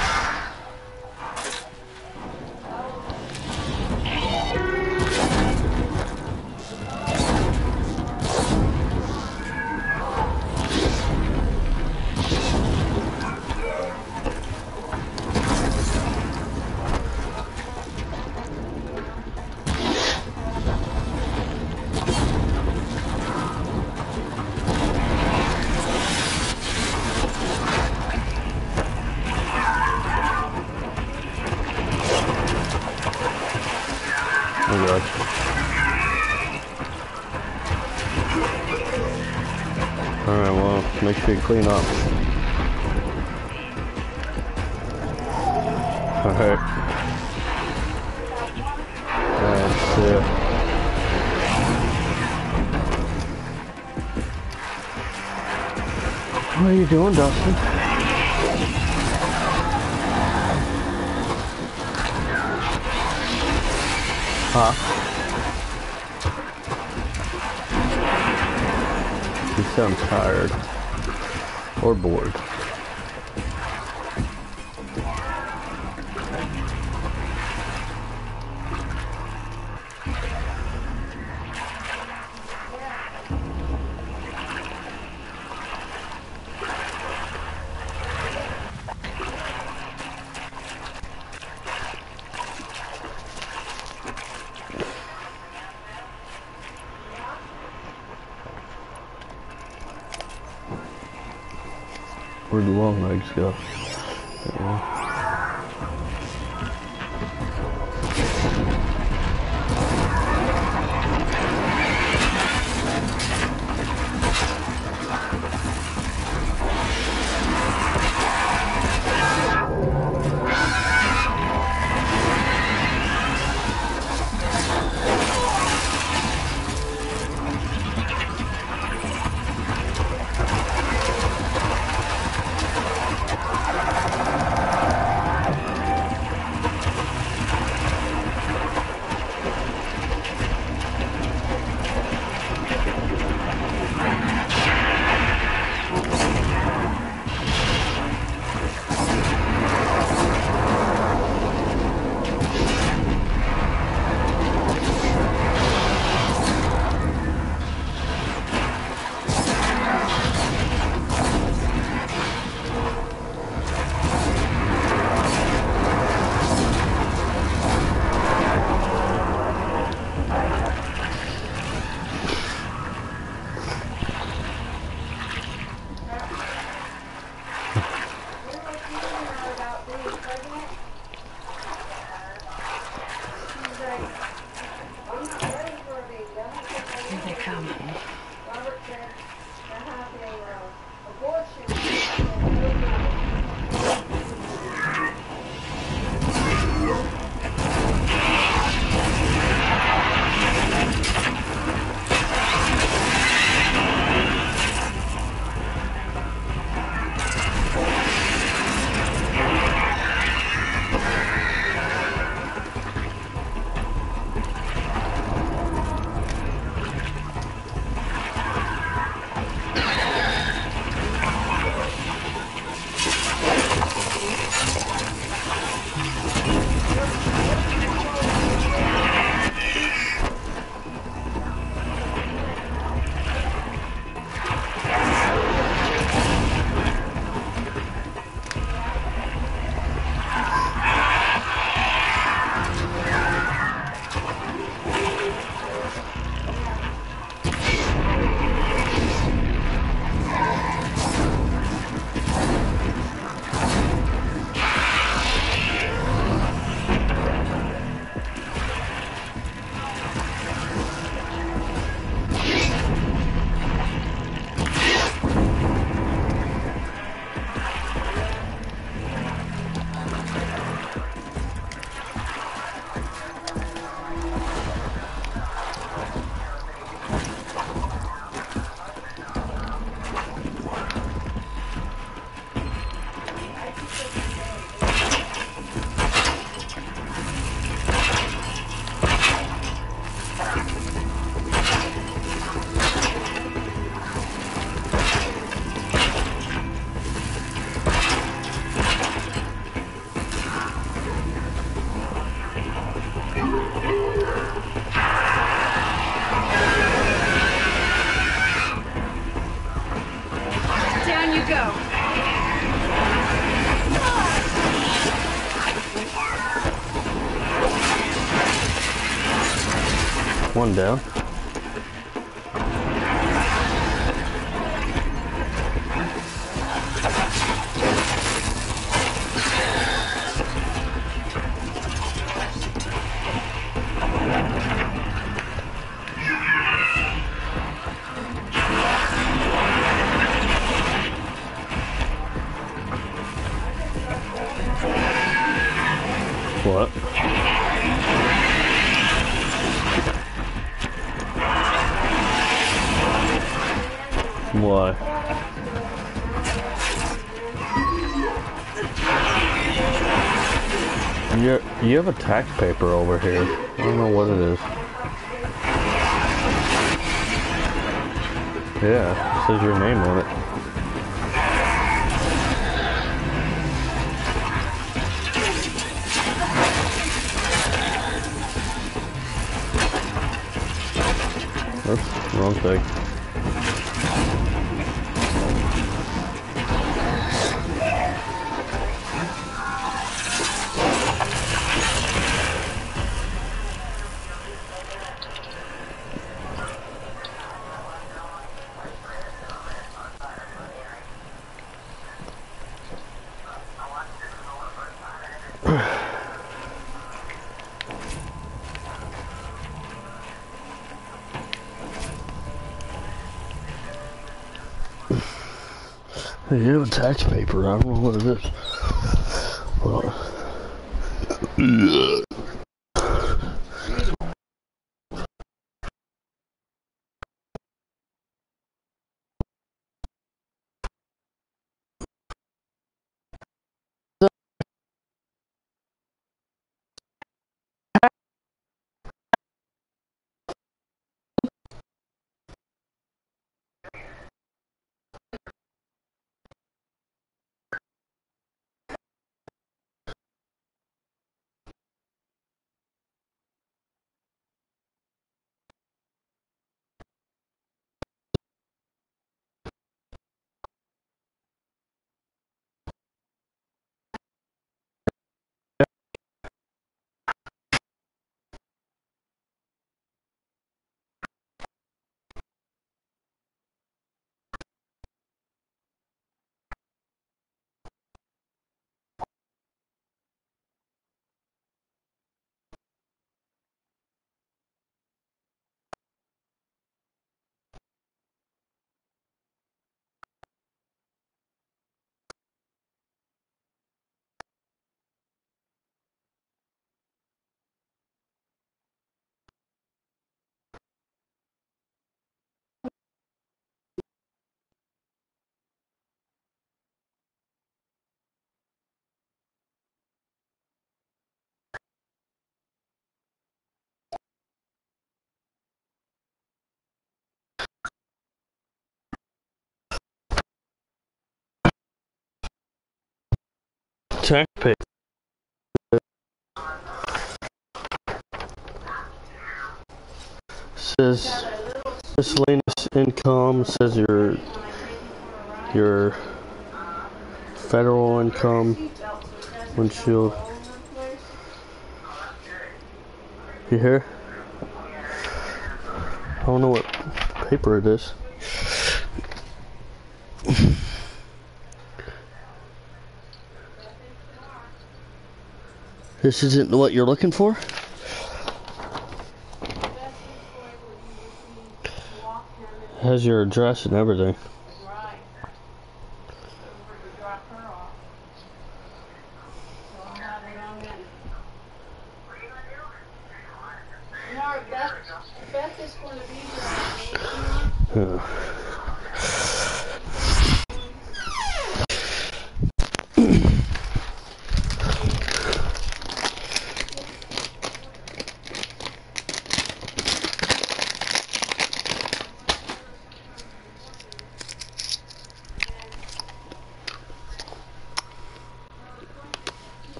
Oh god. Alright, well, make sure you clean up. Alright. That's it. What are you doing, Dustin? Huh? You sound tired. Or bored. Where'd the long legs go? Yeah. One down. What? Why? You're, you have a tax paper over here. I don't know what it is. Yeah, it says your name on it. Oops, wrong thing. You have a tax paper, I don't know what it is. Well, tax paper. Says miscellaneous income, says your your federal income, windshield. You hear? I don't know what paper it is. This isn't what you're looking for? Has your address and everything. Yeah.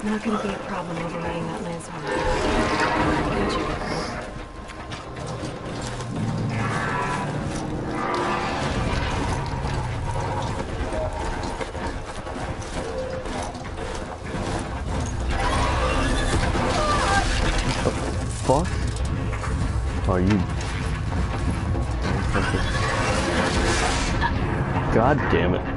Not gonna be a problem overriding that lance armor. Got you. Fuck? Are you? God damn it.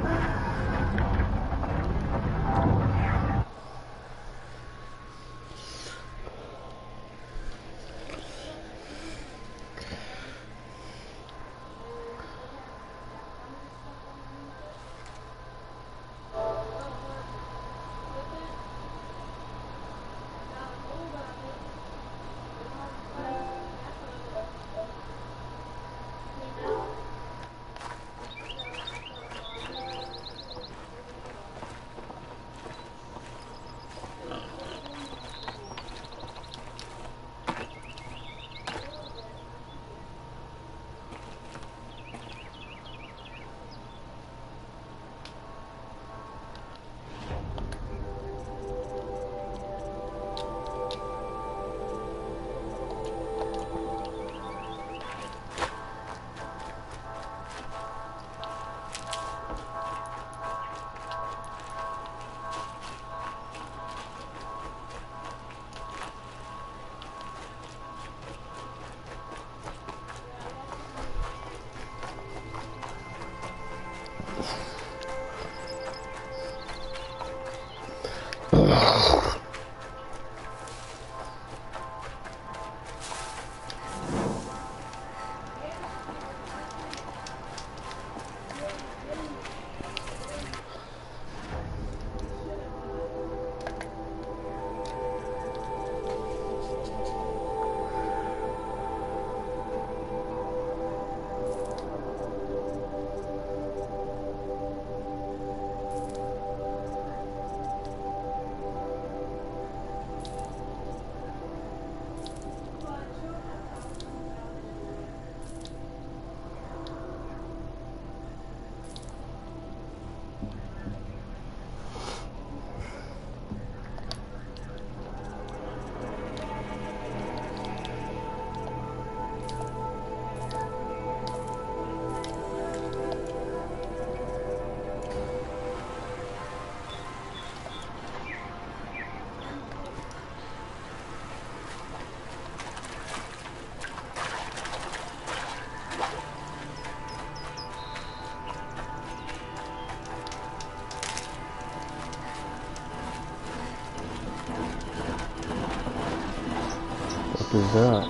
What is that?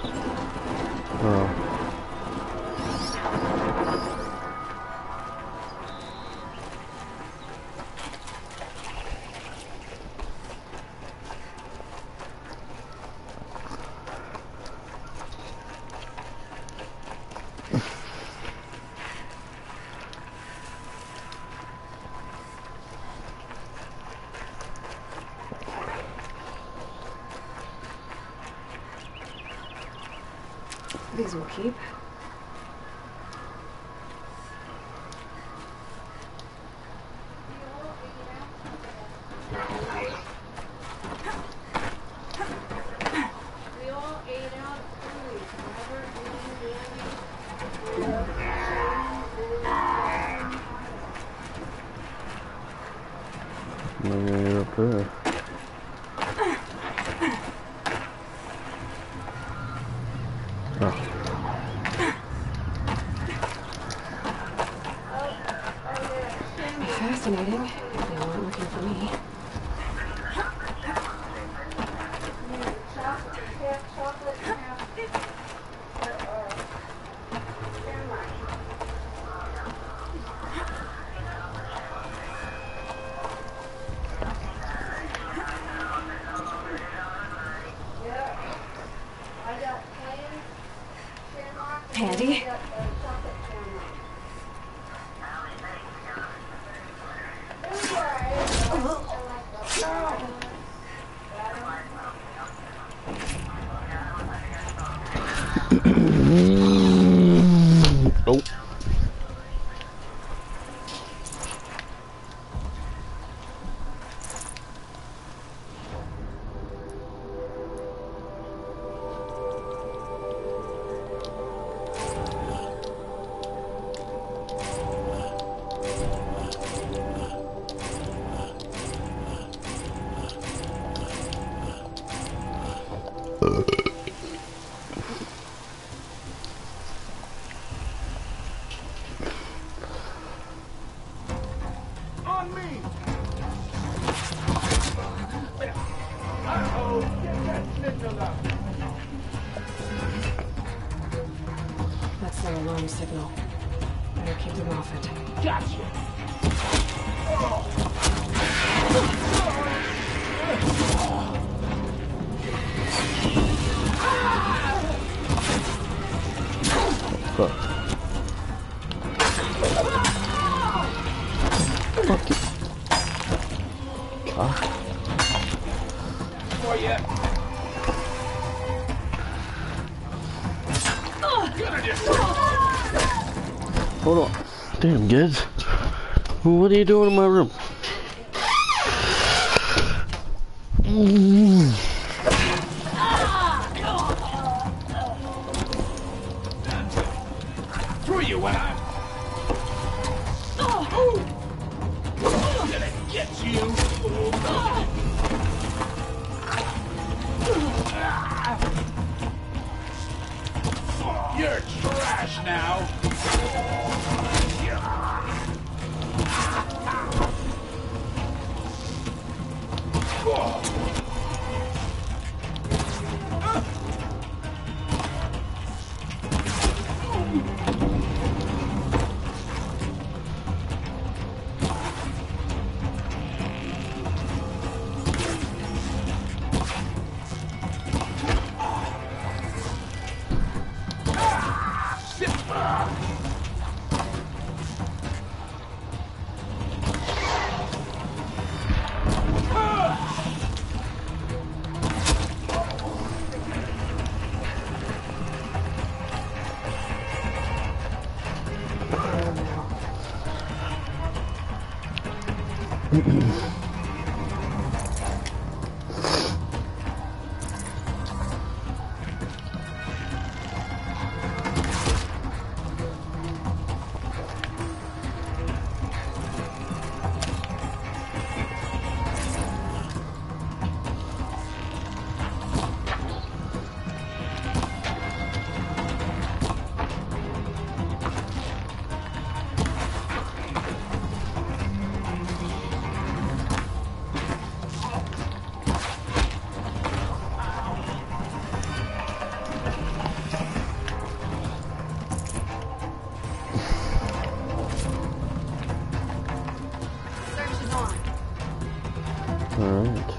Oh. These will keep. Maybe up there. Oh. Fascinating. They weren't looking for me. Handy. Oh. That's their alarm signal. Better keep them off it. Gotcha! Fuck. Fuck it. God. Where you at? Hold on. Damn, Giz. What are you doing in my room? Mm. Through you when I... I'm gonna get you! You're trash now! Alright.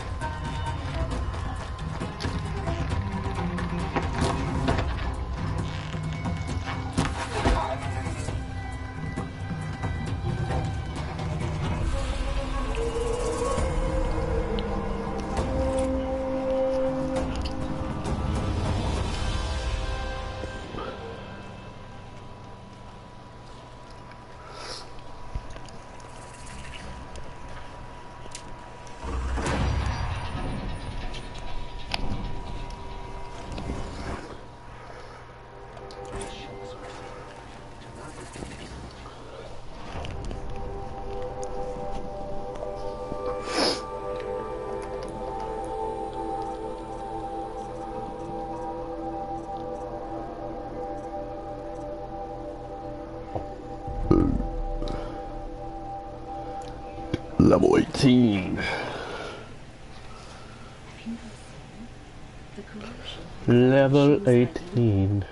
Level eighteen. Level eighteen.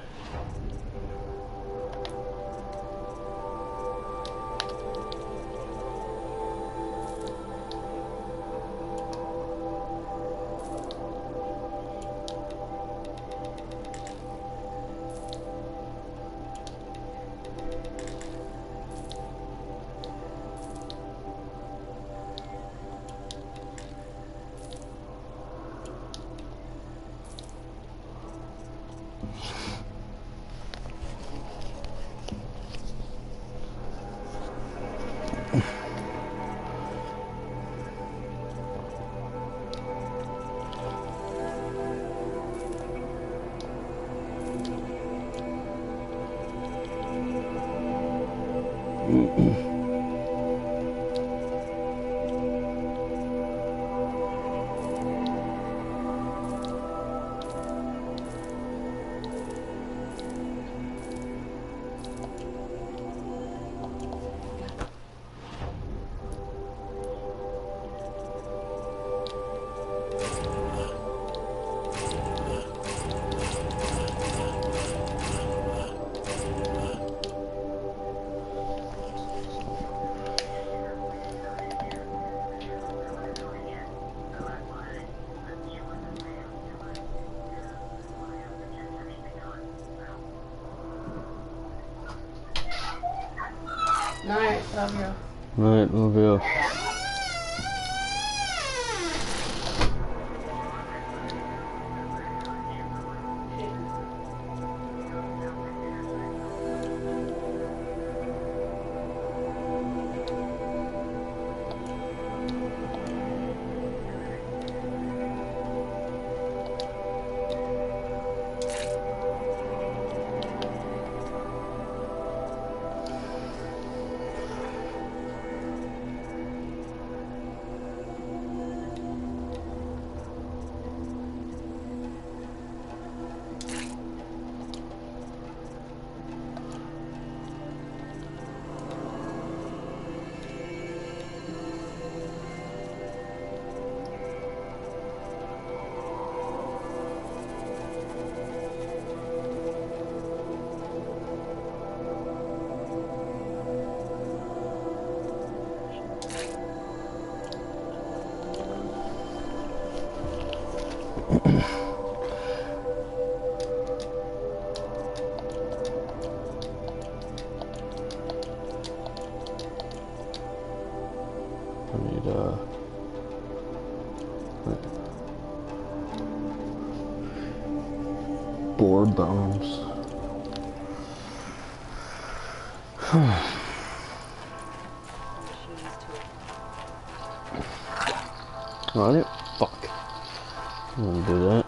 Night, love you. Night, love you. Board bombs. On it? Fuck. I'm gonna do that.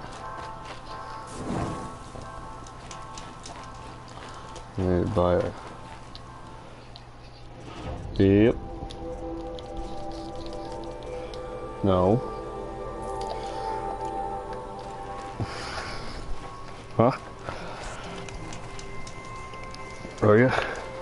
Alright, buyer. Yep. No. Huh? Are you?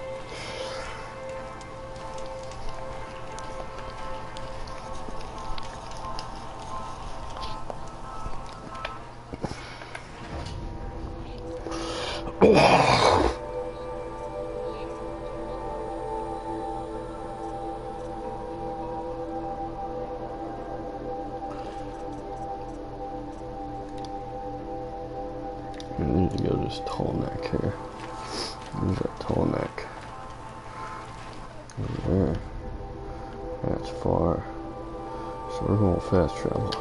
I need to go to this tall neck here. Where's that tall neck? Over there. That's far. So we're going fast travel.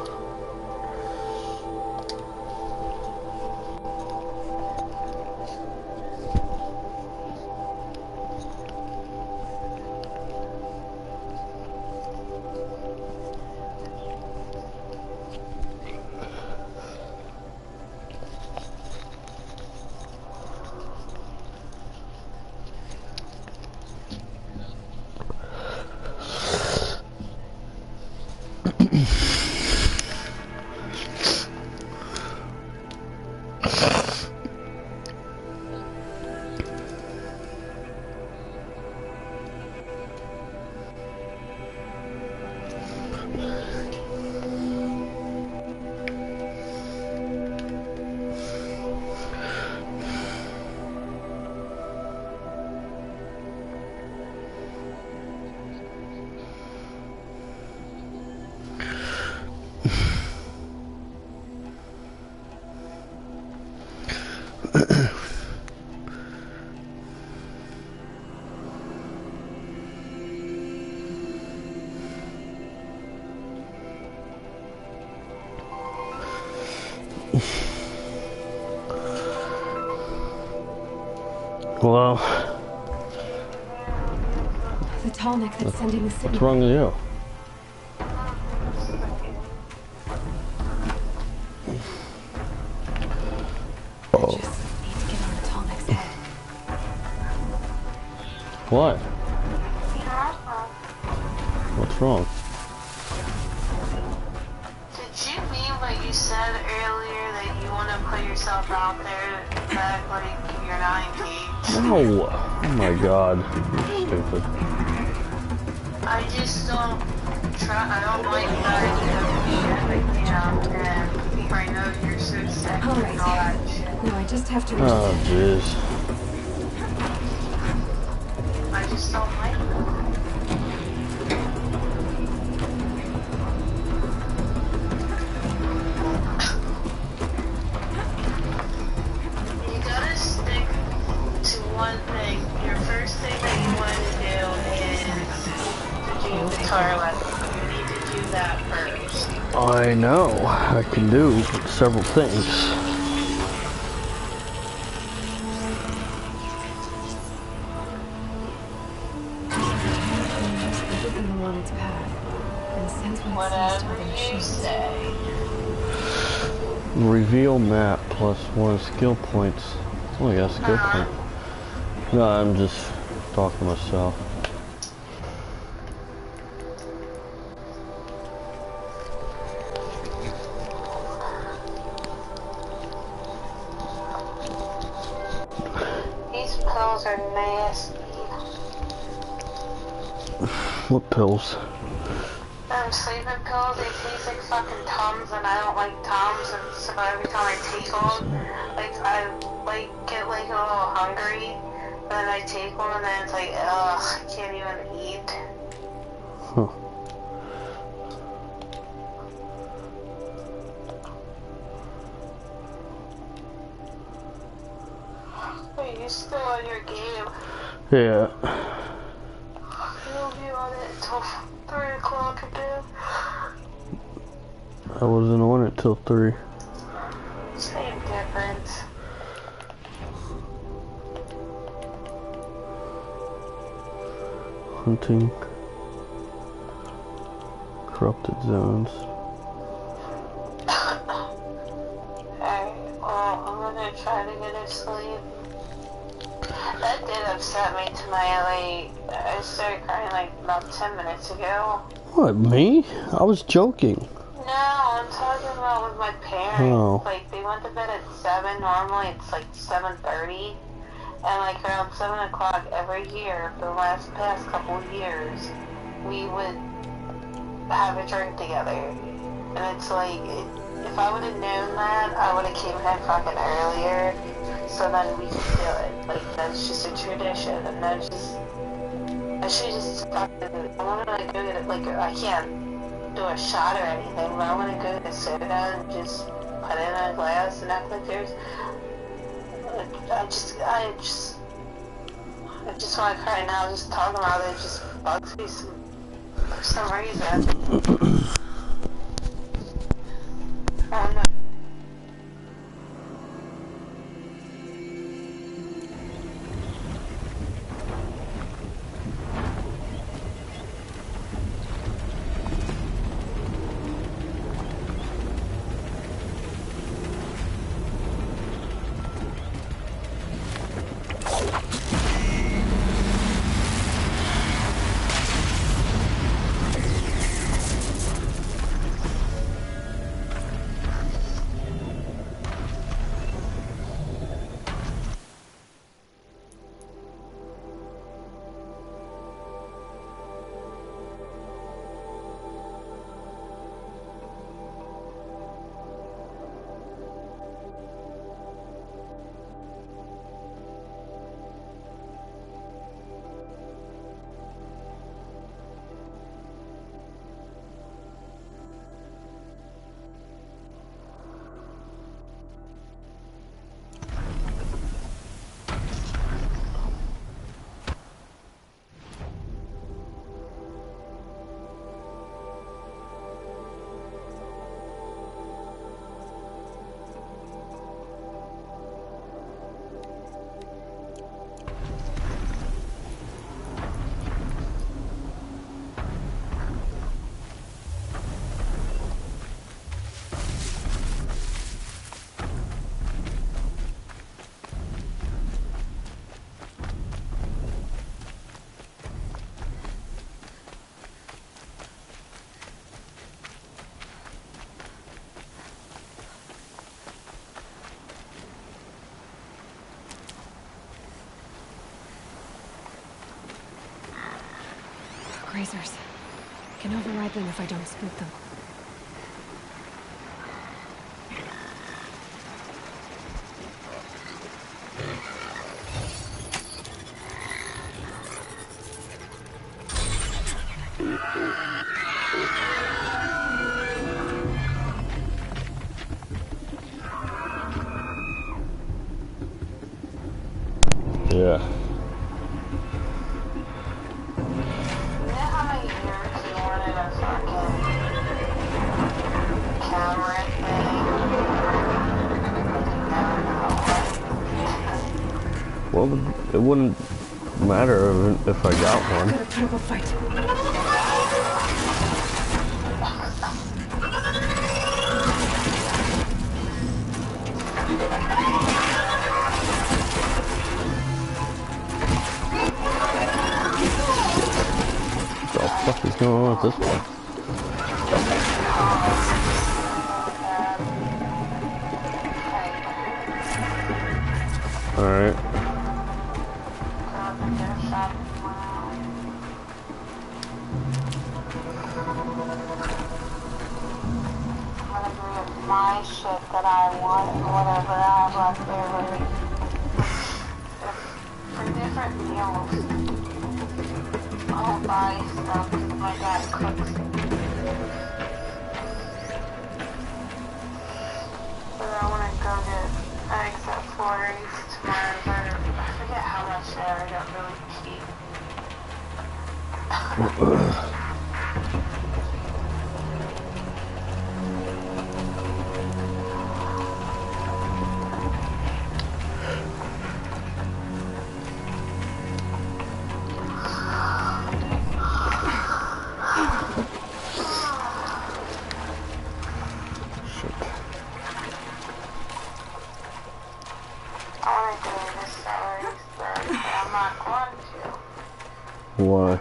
Well, the tall neck that's sending the signal. what's wrong with you? I just need to get on the tall neck's head. What? What's wrong? Did you mean what you said earlier, that you want to put yourself out there to act like you're not engaged? No! Oh my god, you're stupid. I just don't try, I don't like that idea of shit, you know, and I know you're so sick and all that shit. No, I just have to... Oh, jeez. I just don't like that. You gotta stick to one thing. Your first thing that you want to do toilet. You need to do that first. I know. I can do several things. Whatever you say. Reveal map plus one skill points. Oh, I got a skill Uh-huh. point. No, I'm just talking to myself. These pills are nasty. What pills? Um, sleeping pills, they taste like fucking Tums, and I don't like Tums, and so every time I take them, like, I, like, get, like, a little hungry, and then I take one, and then it's like, ugh, I can't even eat. Huh. Wait, you're still on your game. Yeah. You'll be on it until three o'clock again. I wasn't on it till three. Same difference. Hunting. Corrupted zones. Alright, well, I'm gonna try to get to sleep. That did upset me tonight. Like, I started crying like about ten minutes ago. What, me? I was joking. No, I'm talking about with my parents. Oh. Like, they went to bed at seven. Normally it's like seven thirty. And like around seven o'clock every year for the last past couple of years, we would have a drink together. And it's like, it, if I would have known that, I would have came in fucking earlier. So then we could do it. Like, that's just a tradition. And that's just, I should just fucking, I want to like go get it, like, I can't do a shot or anything, but I want to go get a soda and just put it in a glass and act like there's, I just, I just, I just want to cry now. Just talking about it just bugs me some, for some reason. I don't know. Grazers. I can override them if I don't spook them. Yeah. You know how many years you Amaranth thing. Well, it wouldn't matter if I got one. Gotta put up a fight. What the fuck is going on with this one? Alright. My shit that I want and whatever I have left over. For different meals. I'll buy stuff because my dad cooks. But I want to go get eggs at Florey's tomorrow. But I forget how much they are. I got really cheap. Why?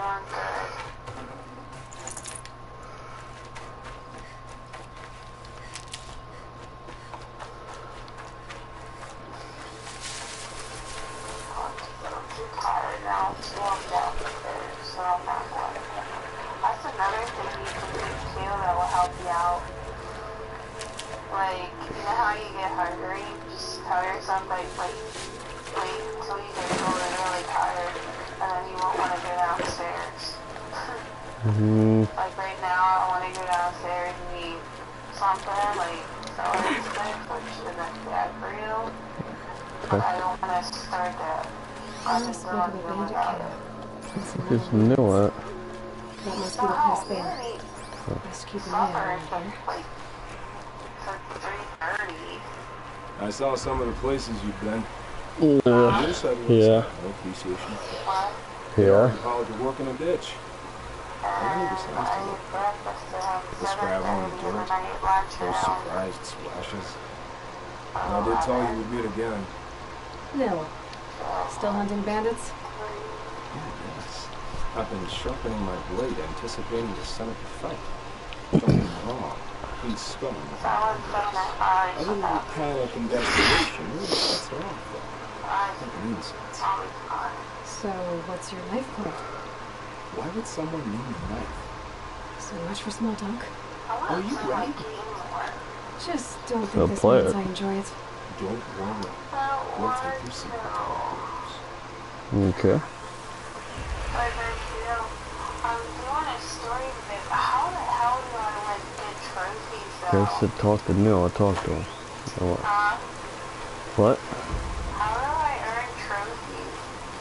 That's another thing you can do too that will help you out. Like, you know how you get hungry? Just tell yourself, like, wait, wait until you get really, really tired, and then you won't want to go downstairs. Mm-hmm. Like, right now, I want to go downstairs and eat something, like celery sticks, which isn't bad for you. But I don't want to start that. I'm just going to do without it. Just knew it. That must be the past there. Best keep an eye on it. Like, for three thirty. I saw some of the places you've been. Yeah. Yeah. No appreciation. What? Yeah. College of work in a ditch. I know the sounds to it. The scrabble and the dirt. Those surprised splashes. And I did tell you we'd meet again. No. Still hunting bandits? Yes. I've been sharpening my blade, anticipating the son of the fight. Don't get me wrong. He's strong. I didn't really panic and desperation. Really, that's wrong, though. I don't need sense. So, what's your knife called? Why would someone need a knife? So much for small talk. Are you ready? Just don't I'll think this play means it. I enjoy it. Don't worry. We'll take your secret to our Okay. Like, you know, I'm doing a story, but how the hell do I, like, get trophies, though? I said talk to Neil. I talked to him. Oh, what? Huh? What? How do I earn trophies?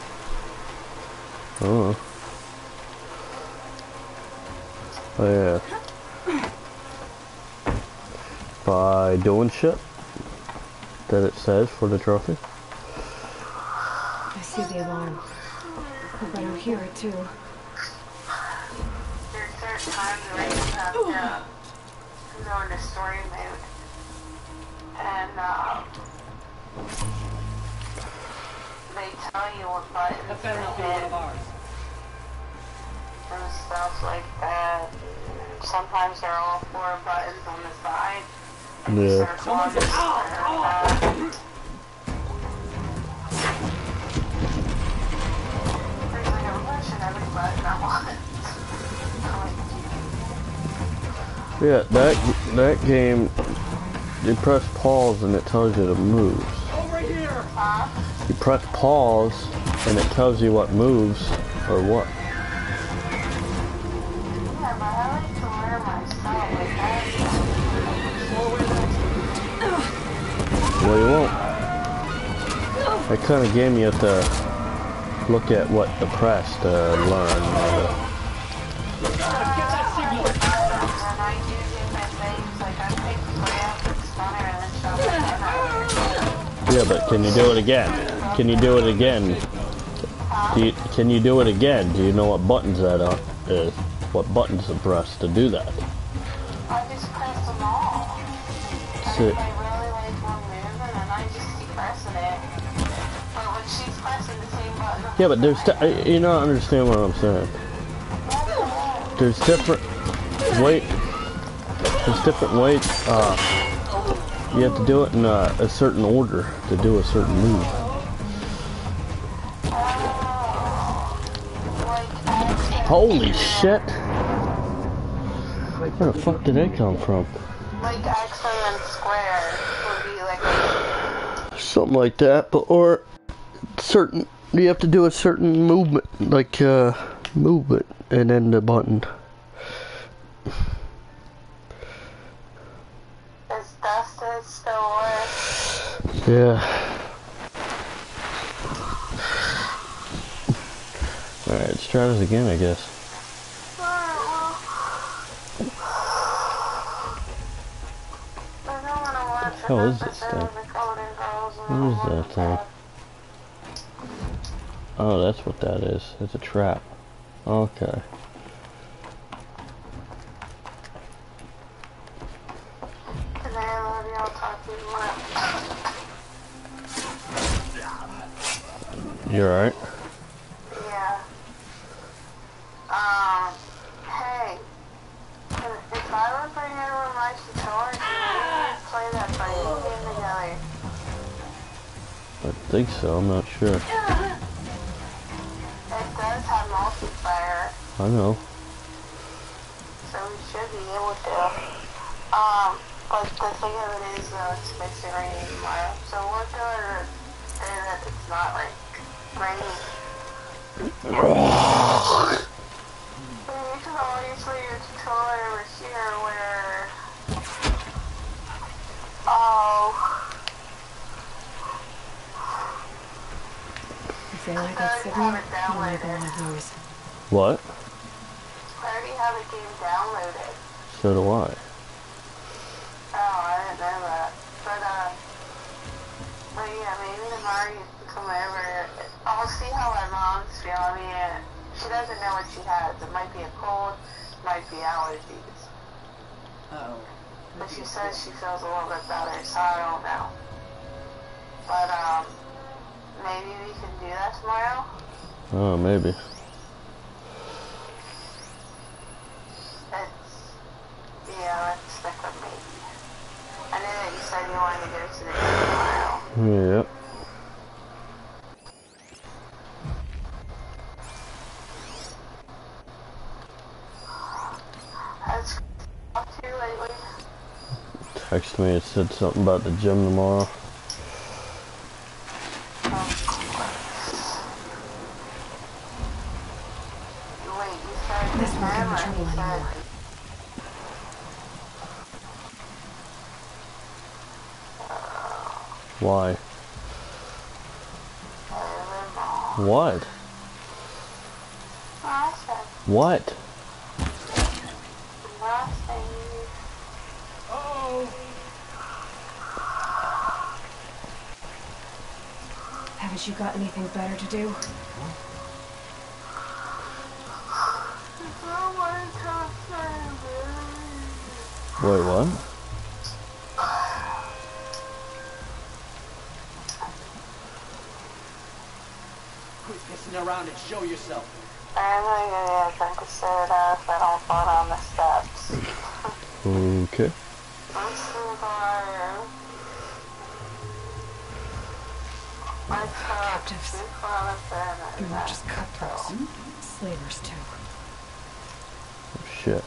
I don't know. Oh, yeah. By doing shit that it says for the trophy. I see the alarm. I better hear it too. There's certain times where you have to go into story mode. And, uh, they tell you what buttons to hit. And stuff like that. Sometimes they're all four buttons on the side. Yeah. Someone said, ow, ow. There's like a bunch of every button I want. Yeah, that that game, you press pause and it tells you the moves. Over here! Huh? You press pause and it tells you what moves or what. Yeah, but I like to learn my style like that. Well, you won't. It kind of game you have to look at what to press to learn. Uh, When I do different things, like I Yeah, but can you do it again? Can you do it again? Do you, can you do it again? Do you know what buttons that are, is? What buttons to press to do that? I just press them all. That's And it. if I really like one movement, and I just keep pressing it. But when she's pressing the same button... Yeah, but there's... T you don't understand what I'm saying. There's different... Wait. There's different ways. Uh, you have to do it in a, a certain order to do a certain move. Holy shit! Where the fuck did they come from? Like X and then square would be like... Something like that, but or certain... You have to do a certain movement, like uh, movement, and then the button. Is Dustin still work? Yeah. Alright, let's try this again, I guess. What the hell is this thing? What is that thing? Oh, that's what that is. It's a trap. Okay. You alright? Yeah. Um, hey, if I would bring over my controller, can we play that fighting game together? I think so, I'm not sure. It does have multiplayer, I know. so we should be able to. Um, but the thing of it is, though, it's supposed to rain tomorrow, so we'll do it a day that it's not, like, raining. But you can always leave your controller over here where... Oh... I feel like that's the one. You might go on yours. What? I already have the game downloaded. So do I. Oh, I didn't know that. But, uh... But yeah, maybe tomorrow you can come over. I'll see how my mom's feeling. I mean, she doesn't know what she has. It might be a cold, it might be allergies. Uh-oh. But she says she feels a little bit better, so I don't know. But, um... maybe we can do that tomorrow? Oh, maybe. It's... yeah, let's stick with maybe. I know that you said you wanted to go to the gym tomorrow. Yep. Has talked to you lately? Text me, it said something about the gym tomorrow. Wait, you said This won't get in the trouble gym, or you anymore. said... Why? What? What? Haven't you got anything better to do? Wait, what? Quit pissing around and show yourself. I'm gonna go get a drink of soda if I don't fall down the steps. Okay. I'm so tired. My Captives. You're You're not just cutthroats. Slavers, too. Oh, shit.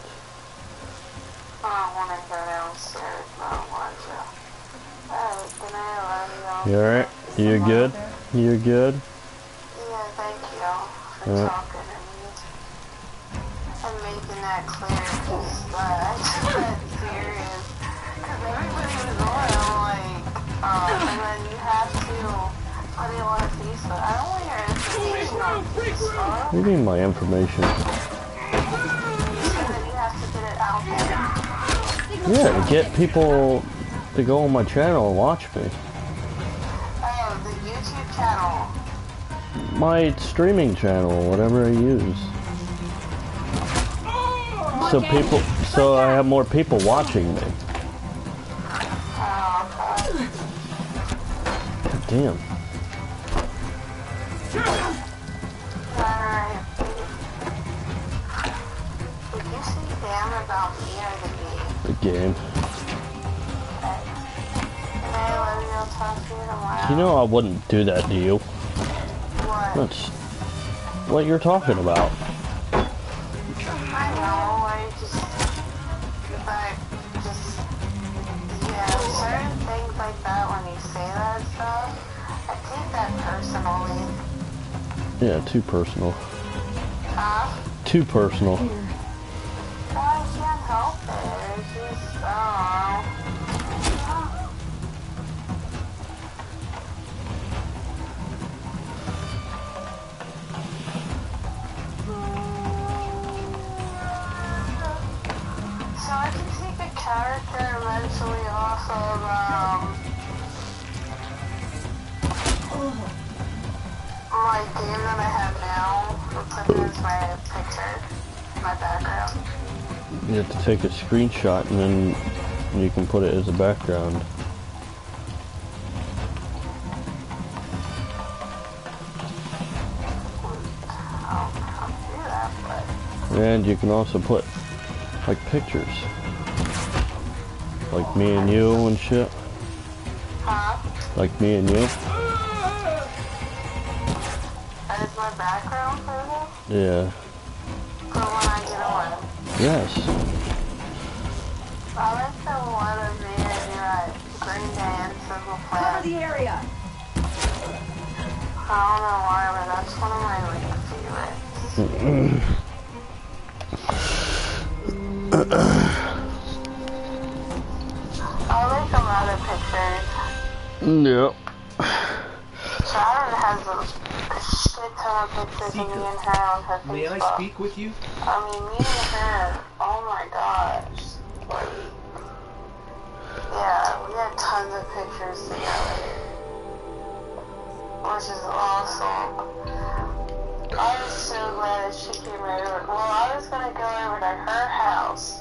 I don't want to go downstairs, but I want to. Alright, good night, I love You alright? You good? You good? you. Yeah, thank you for Yeah. talking to me. And making that clear, because uh, I took that serious. Because everybody was on, I'm like, um, and then you have to put it on Facebook. I don't want your information on Facebook. What do you mean my information? And then you have to get it out there. Yeah, to get people to go on my channel and watch me. my streaming channel, whatever I use. So people, so I have more people watching me. God damn. Alright. Did you say damn about me or the game? The game. Okay, love you. I'll talk to you tomorrow. You know I wouldn't do that to you. What? That's what you're talking about. I know, I just, but just, yeah, certain things like that, when you say that stuff, I take that personally. Yeah, too personal. Huh? Too personal. Well, I can't help it, it's just, I don't know. So I can take a character eventually off of, um, my game that I have now. Looks like it is my picture, my background. You have to take a screenshot and then you can put it as a background. I'll, I'll do that, but... And you can also put like pictures. Like me and you and shit. Huh? Like me and you. That is my background photo? Yeah. For when I get on? Yes. I like the one of me and you at Green Day and Simple Plan. Cover the area. I don't know why, but that's one of my like favorites. I like some other pictures. Yep. Sharon has a, a shit ton of pictures of me and her on her Facebook. May I speak with you? I mean, me and her, oh my gosh. Like, yeah, we had tons of pictures together. Which is awesome. I was so glad that she came over. Well, I was gonna go over to her house.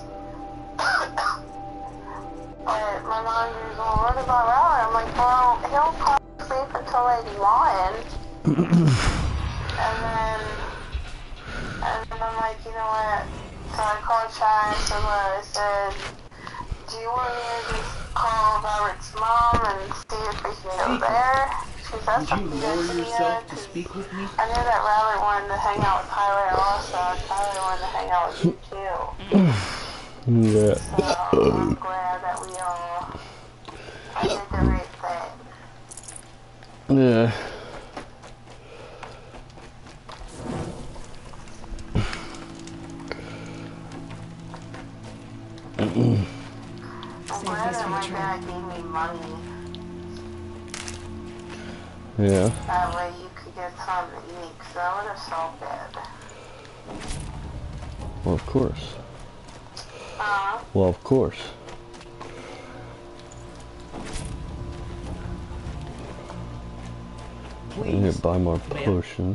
But my mom was well, what about Robert? I'm like, well, he'll probably sleep until like one. and then, and then I'm like, you know what? So I called Chad and said, what? I said, do you want me to just call Robert's mom and see if we can go there? She said something good to me. To speak with me? I knew that Robert wanted to hang out with Tyler also. Tyler wanted to hang out with you too. Yeah. So I'm glad that we all I did the right thing. Yeah. I'm glad that my dad gave me money. Yeah. That way you could get something to eat, because I would have felt bad. Well, of course. Uh, Well, of course. I need to buy more potions.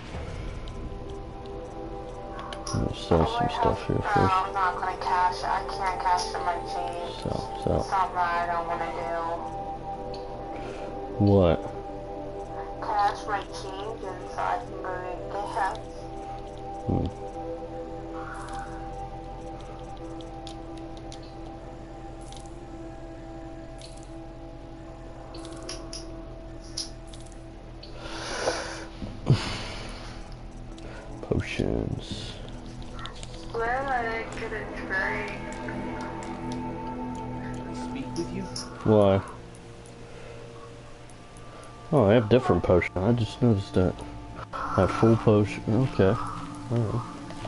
I'm gonna sell some stuff here no, first. I'm not going to cash. I can't cash for my change. So, so. Something I don't want to do. What? Cash my change and so I can go to gas. Hmm. Potions. Where am I going to trade? Speak with you? Why? Oh, I have different potions. I just noticed that. I have full potion. Okay. Alright.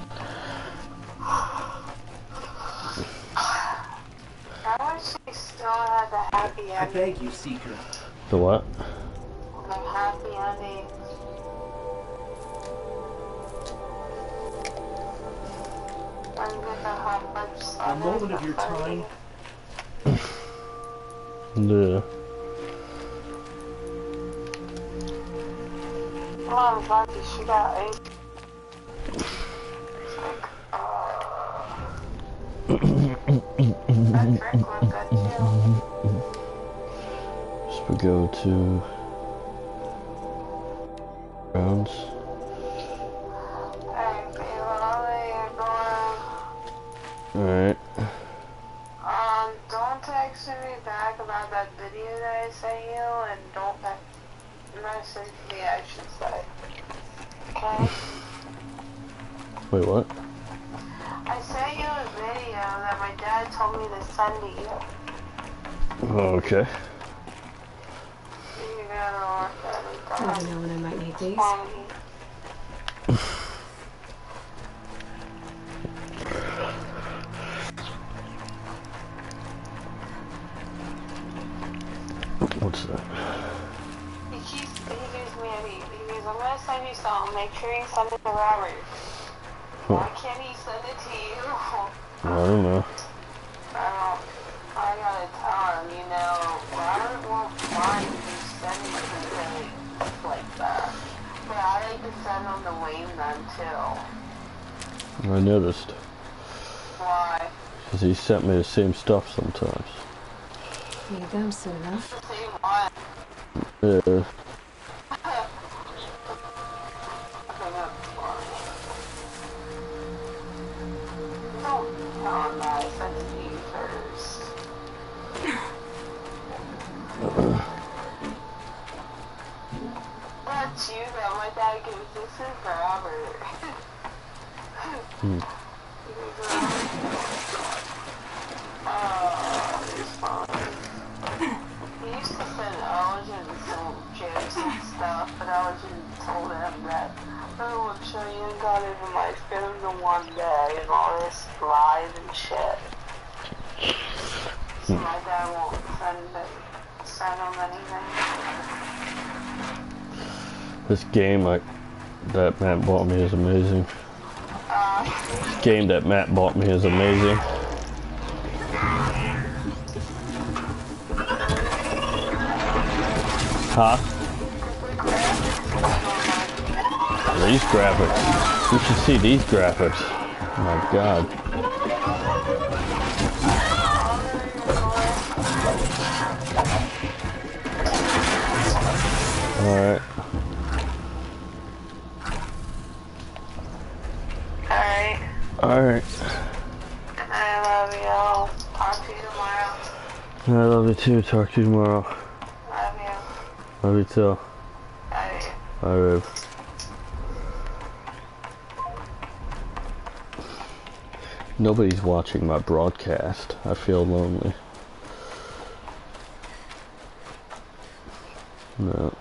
I wish we still had the happy I ending. beg you, Seeker. The what? The happy ending. When you get the hot fudge A sundae, moment of the your fudgy. time. The. I'm glad that she got it. It's like, uh... that drink was good too. So we go to... rounds. Alright, babe, I'll let you go. Alright. Um, don't text me back about that video that I sent you, and don't text message me, I should say. Okay? Wait, what? I sent you a video that my dad told me to send to you. Oh, okay. You gotta look at it. Never know when I might need these. What's that? He keeps, he gives me a, he goes, I'm gonna send you something, make sure you send it to Robert. Why can't he send it to you? I don't know. I don't, I gotta tell him, you know, Robert won't mind you sending it to me like that. But I like to send him to Wayne then too. I noticed. Why? Because he sent me the same stuff sometimes. Need them soon enough. The same one. Yeah. Don't tell him that I sent it to you first. That's you that my dad goes, this is for Robert. Hmm. Oh, it's fine. He used to send Elgin some jokes and stuff, but Elgin told him that, oh, I'm sure you ain't got it in my film in one day, and all this lies and shit. So my dad won't send, it, send him anything. This game I, that Matt bought me is amazing. Uh, This game that Matt bought me is amazing. Huh? These graphics. You should see these graphics. Oh my god. Alright. Alright. Alright. I love you. I'll talk to you tomorrow. I love you too. Talk to you tomorrow. Love you. Love you too. Bye. Bye, Rib. Nobody's watching my broadcast. I feel lonely. No.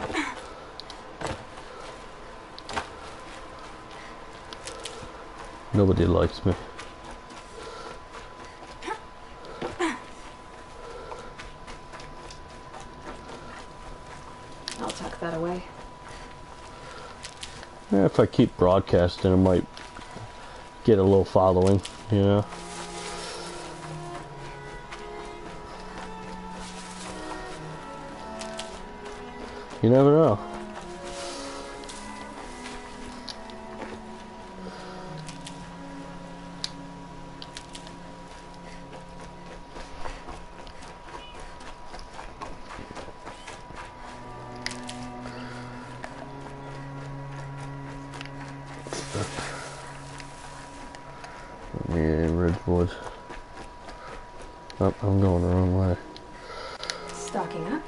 Nobody likes me. I'll tuck that away. Yeah, if I keep broadcasting, I might get a little following, you know? You never know. Yeah, Ridgewood. Oh, I'm going the wrong way. Stocking up.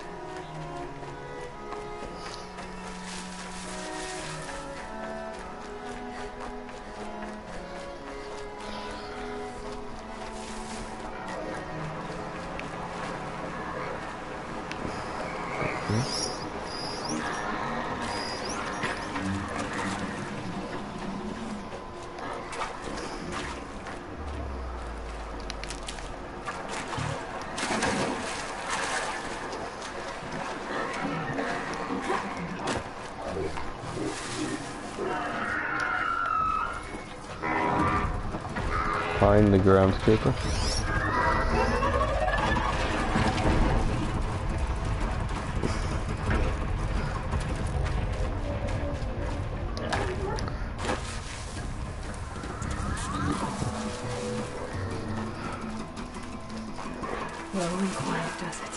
Find the groundskeeper. slow and quiet, does it?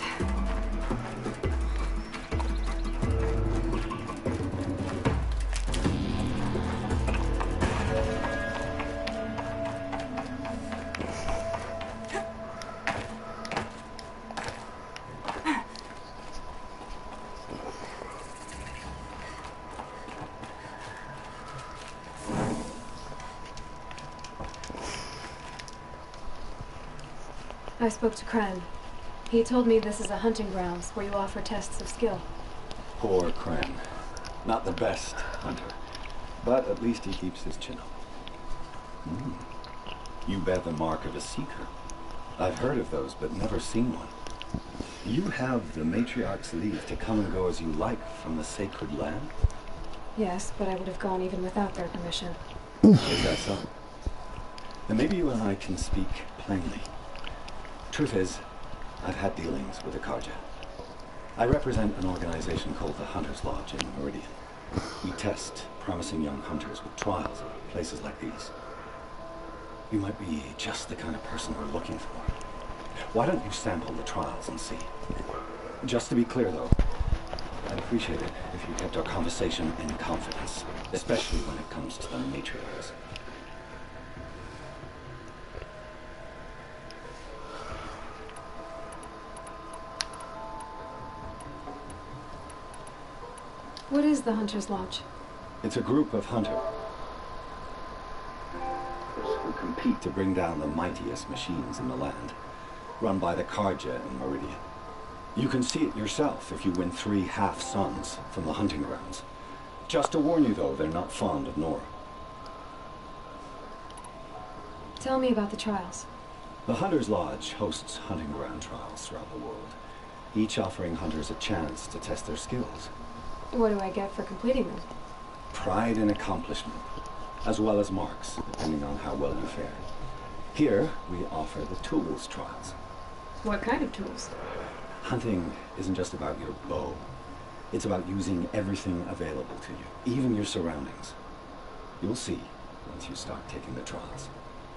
I spoke to Kren. He told me this is a hunting grounds where you offer tests of skill. Poor Kren. Not the best hunter, but at least he keeps his chin up. Mm. You bear the mark of a seeker. I've heard of those, but never seen one. You have the Matriarch's leave to come and go as you like from the sacred land? Yes, but I would have gone even without their permission. Is that so? Then maybe you and I can speak plainly. Truth is, I've had dealings with the Carja. I represent an organization called the Hunter's Lodge in Meridian. We test promising young hunters with trials at places like these. You might be just the kind of person we're looking for. Why don't you sample the trials and see? Just to be clear, though, I'd appreciate it if you kept our conversation in confidence, especially when it comes to the matriarchs. What is the Hunter's Lodge? It's a group of hunters who compete to bring down the mightiest machines in the land, run by the Carja in Meridian. You can see it yourself if you win three half-suns from the hunting grounds. Just to warn you, though, they're not fond of Nora. Tell me about the trials. The Hunter's Lodge hosts hunting ground trials throughout the world, each offering hunters a chance to test their skills. What do I get for completing them? Pride and accomplishment, as well as marks, depending on how well you fare. Here, we offer the tools trials. What kind of tools? Hunting isn't just about your bow. It's about using everything available to you, even your surroundings. You'll see once you start taking the trials.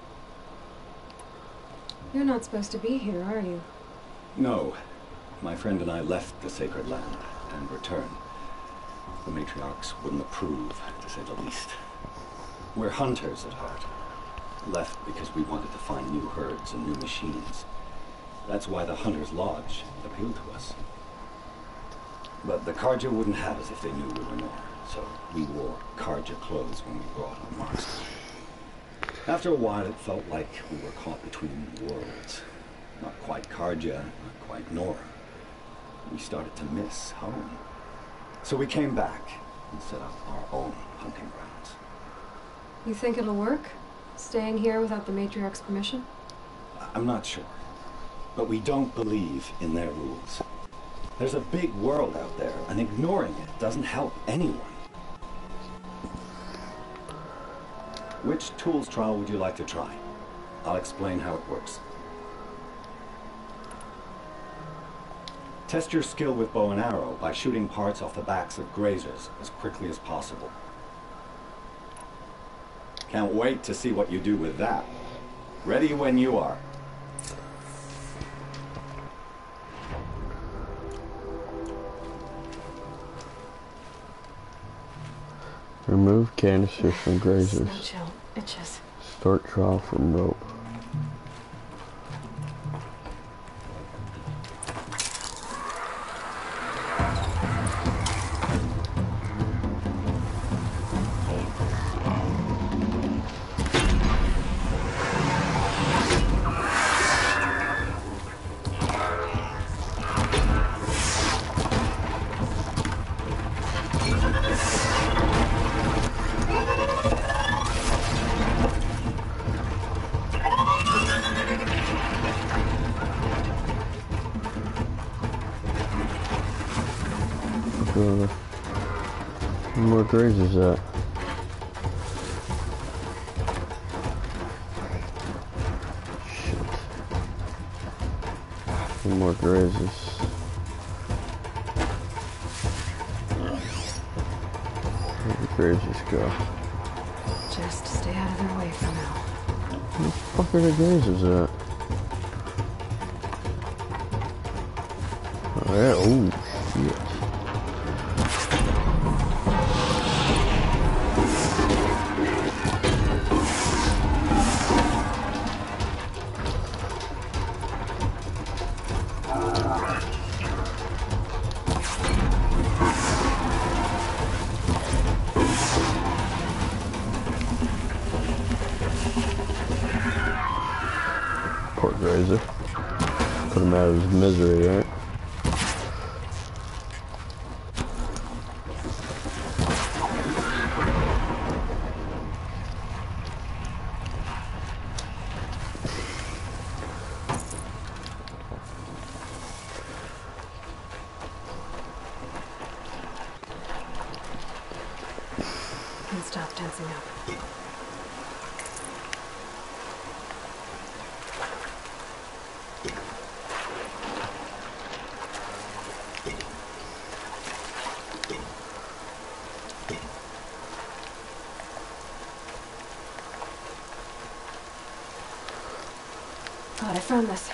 You're not supposed to be here, are you? No. My friend and I left the sacred land and returned. The matriarchs wouldn't approve, to say the least. We're hunters at heart. Left because we wanted to find new herds and new machines. That's why the Hunter's Lodge appealed to us. But the Carja wouldn't have us if they knew we were Nora, so we wore Carja clothes when we brought on Mars. After a while, it felt like we were caught between worlds. Not quite Carja, not quite Nora. We started to miss home. So we came back and set up our own hunting grounds. You think it'll work? Staying here without the Matriarch's permission? I'm not sure. But we don't believe in their rules. There's a big world out there, and ignoring it doesn't help anyone. Which tools trial would you like to try? I'll explain how it works. Test your skill with bow and arrow by shooting parts off the backs of grazers as quickly as possible. Can't wait to see what you do with that. Ready when you are. Remove canisters from grazers. No chill. Itches. Start trial from rope. Where grazers at? Shit. One more grazers. Where the grazers go? Just stay out of their way for now. Where the fuck are the grazers at? Yeah, oh, shit. Poor Grazer. Put him out of his misery, right? And stop tensing up. God, I found this.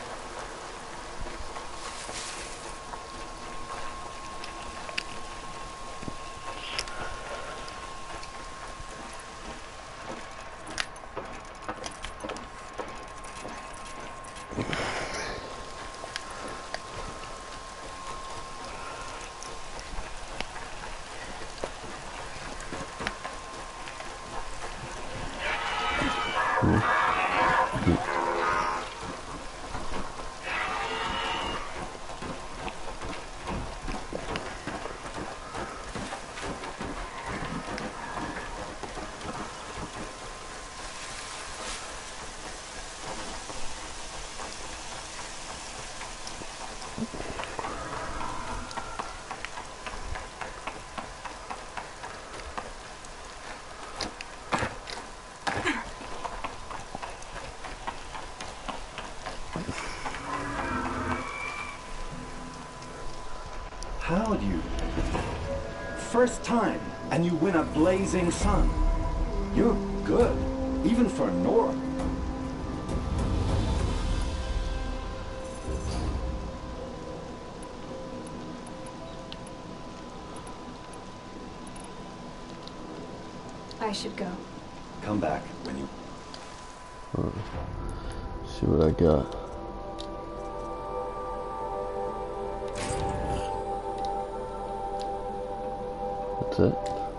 How'd you? First time, and you win a blazing sun. You're good, even for Nora. I should go. Come back when you... Alright. See what I got. That's it.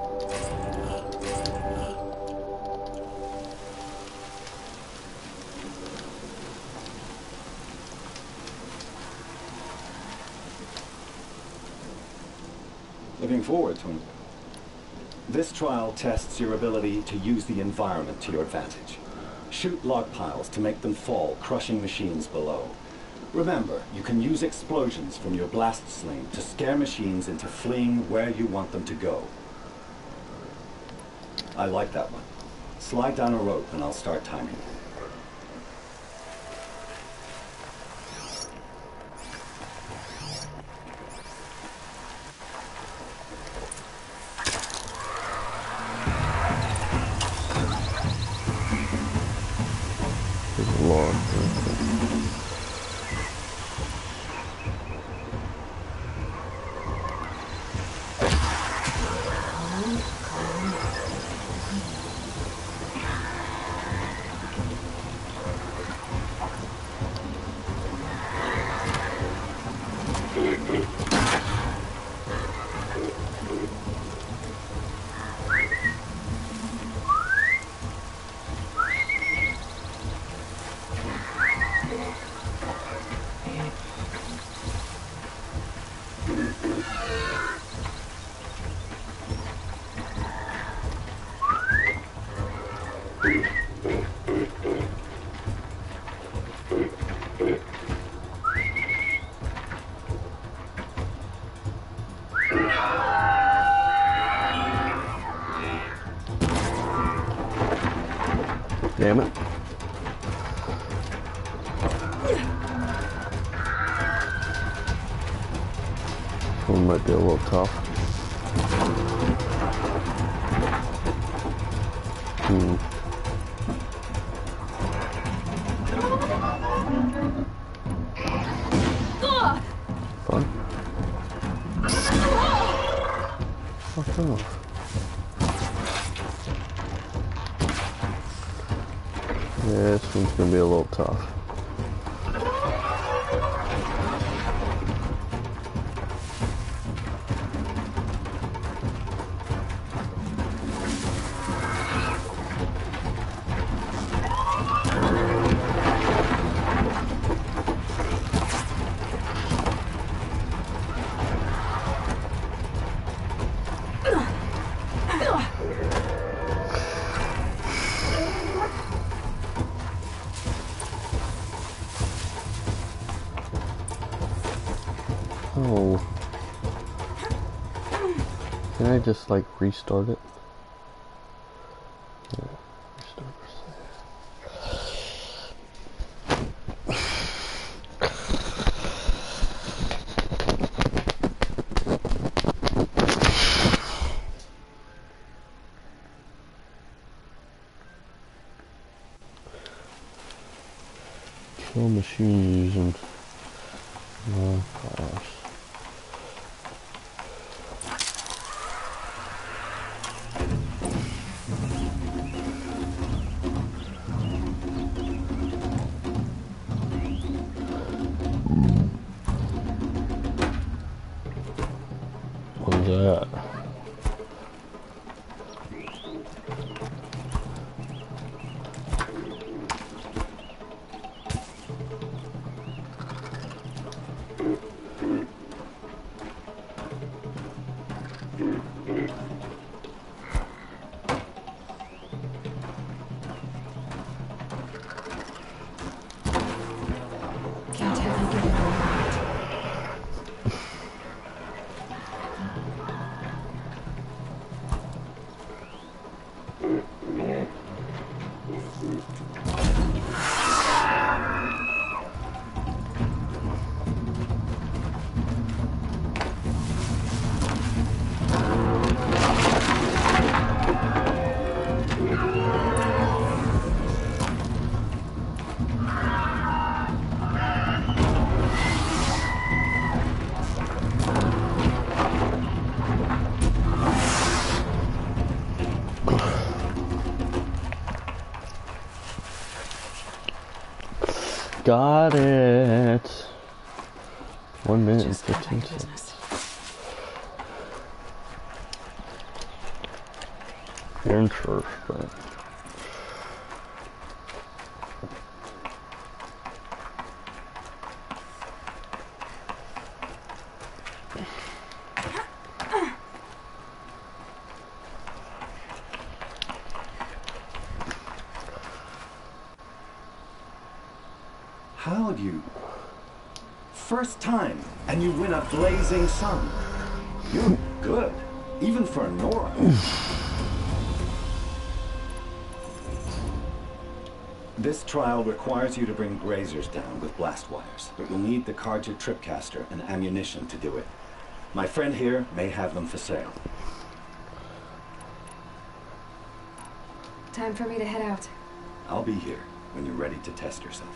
Looking forward to it. This trial tests your ability to use the environment to your advantage. Shoot log piles to make them fall, crushing machines below. Remember, you can use explosions from your blast sling to scare machines into fleeing where you want them to go. I like that one. Slide down a rope and I'll start timing. There's a log. Damn it. One might be a little tough. Hmm. Fun. Oh. Yeah, this one's gonna be a little tough. Oh. Can I just like restart it? Yeah, restart. Kill machine using non-fires. What was that? Can't have you give it away. Got it. One minute and fifteen seconds. You're in church, but How'd you? First time, and you win a blazing sun. You're good, even for Nora. This trial requires you to bring grazers down with blast wires, but you'll need the Carja tripcaster and ammunition to do it. My friend here may have them for sale. Time for me to head out. I'll be here when you're ready to test yourself.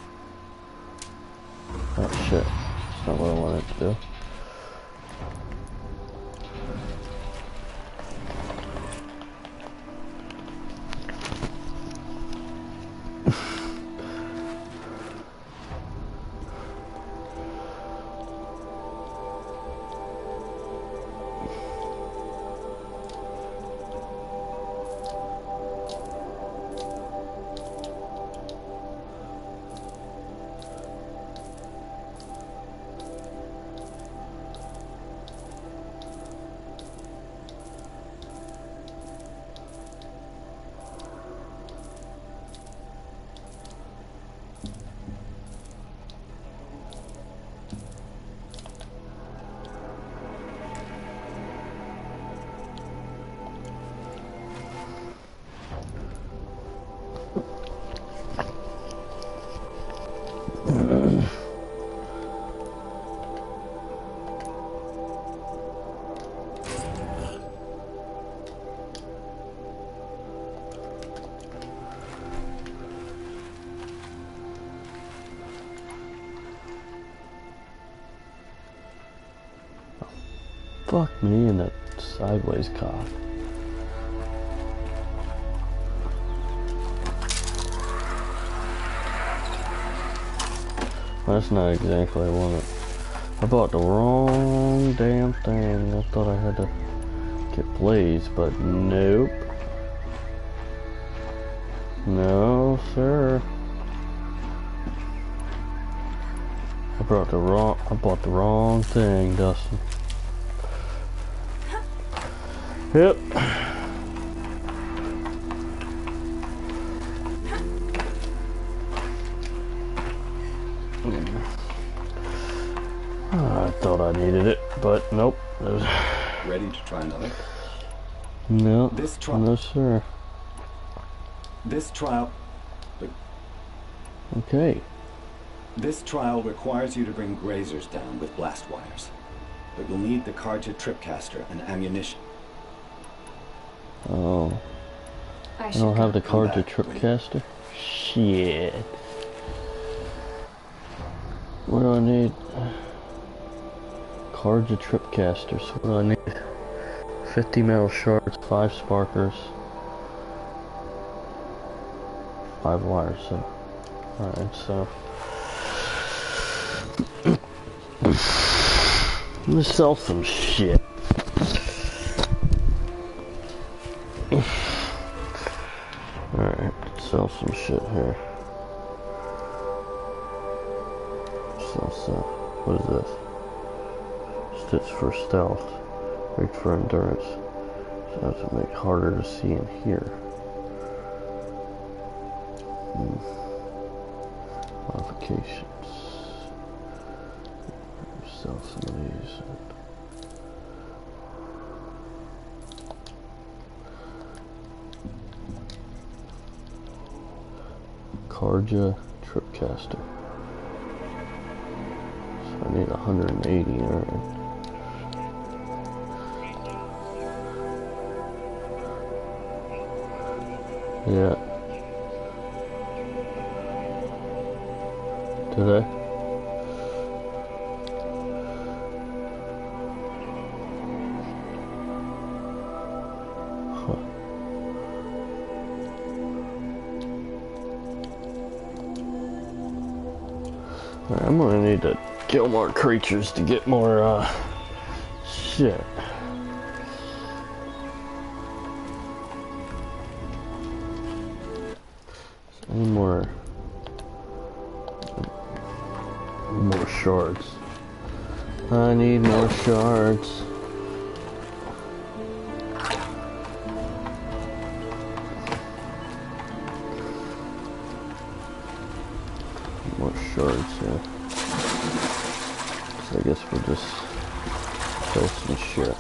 oh shit, that's not what I wanted to do. Fuck me in that sideways cock. That's not exactly what I wanted. I bought the wrong damn thing. I thought I had to get Blaze, but nope. No, sir. I brought the wrong. I bought the wrong thing, Dustin. Yep. I thought I needed it, but nope. Ready to try another? No. This trial. No, sir. This trial. Okay. This trial requires you to bring grazers down with blast wires, but you'll need the Carja tripcaster and ammunition. Oh. I, I don't have the Carja tripcaster. Shit. What do I need? Carja tripcasters. What do I need? fifty metal shards, five sparkers, five wires. So, all right. So, I'm gonna sell some shit. All right. Sell some shit here. Sell some. What is this? Stitch for stealth, rigged for endurance, so I have to make it harder to see and hear. Hmm. Modifications. Sell some of these. Carja tripcaster. So I need one hundred eighty, alright. Yeah. Did I? Huh. Alright, I'm gonna need to kill more creatures to get more, uh, shit. Any more, more shards. I need more shards. More shards, yeah. So I guess we'll just sell some shit.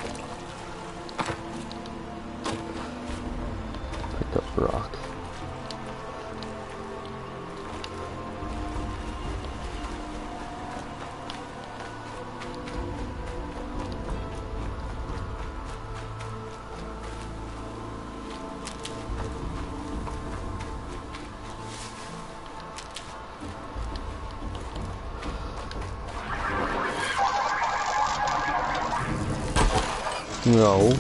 Pick up rock. No.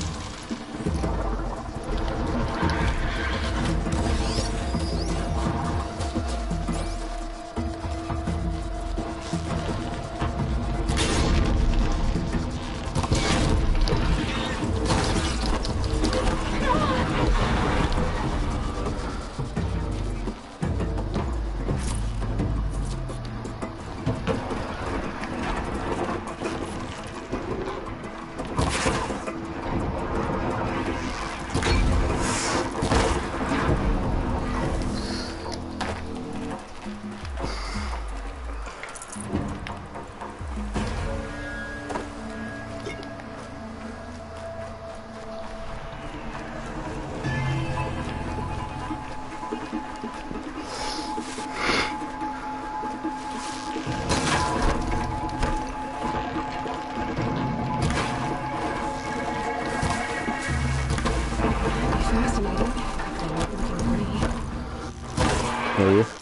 Are you?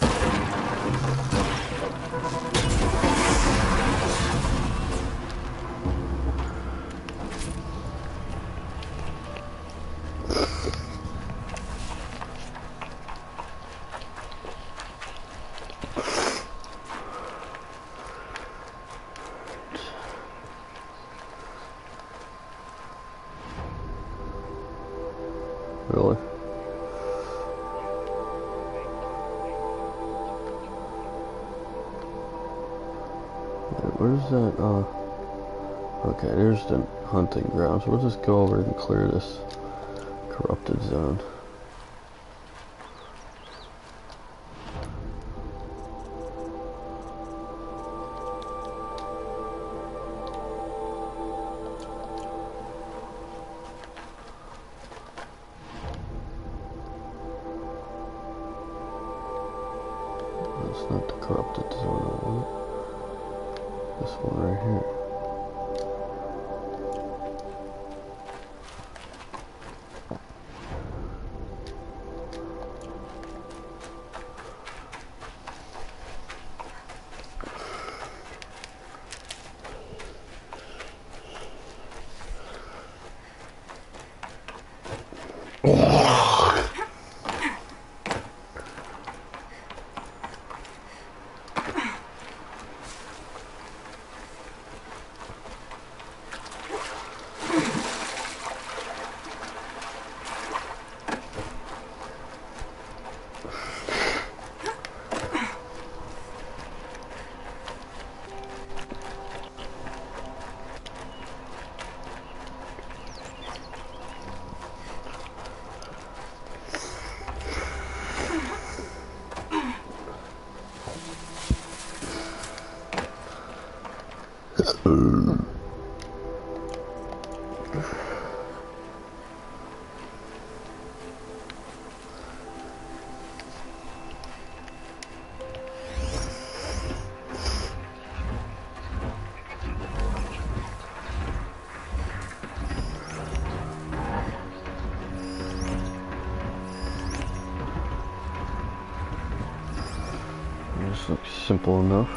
Where's that, uh... okay, there's the hunting grounds. We'll just go over and clear this corrupted zone. That's not the corrupted zone I want. This one right here. This looks simple enough.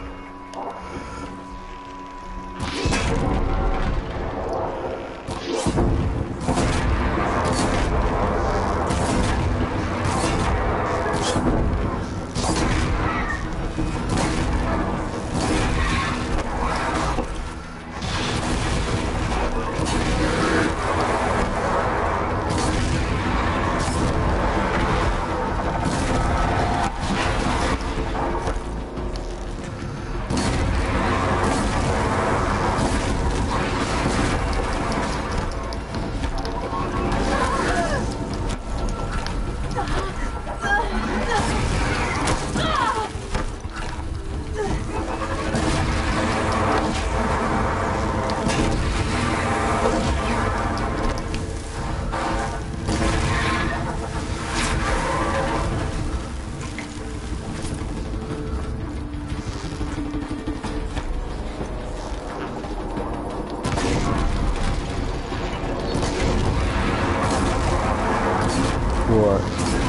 What?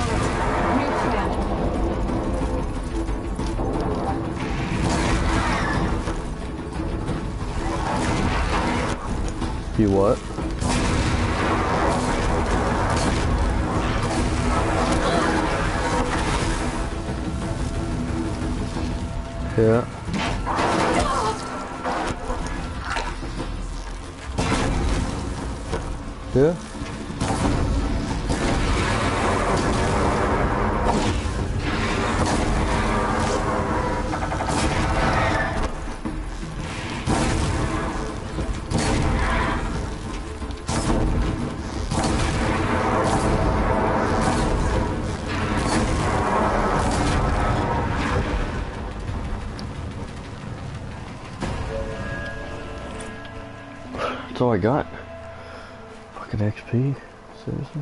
You what? Yeah. Yeah. That's all I got. Fucking X P. Seriously?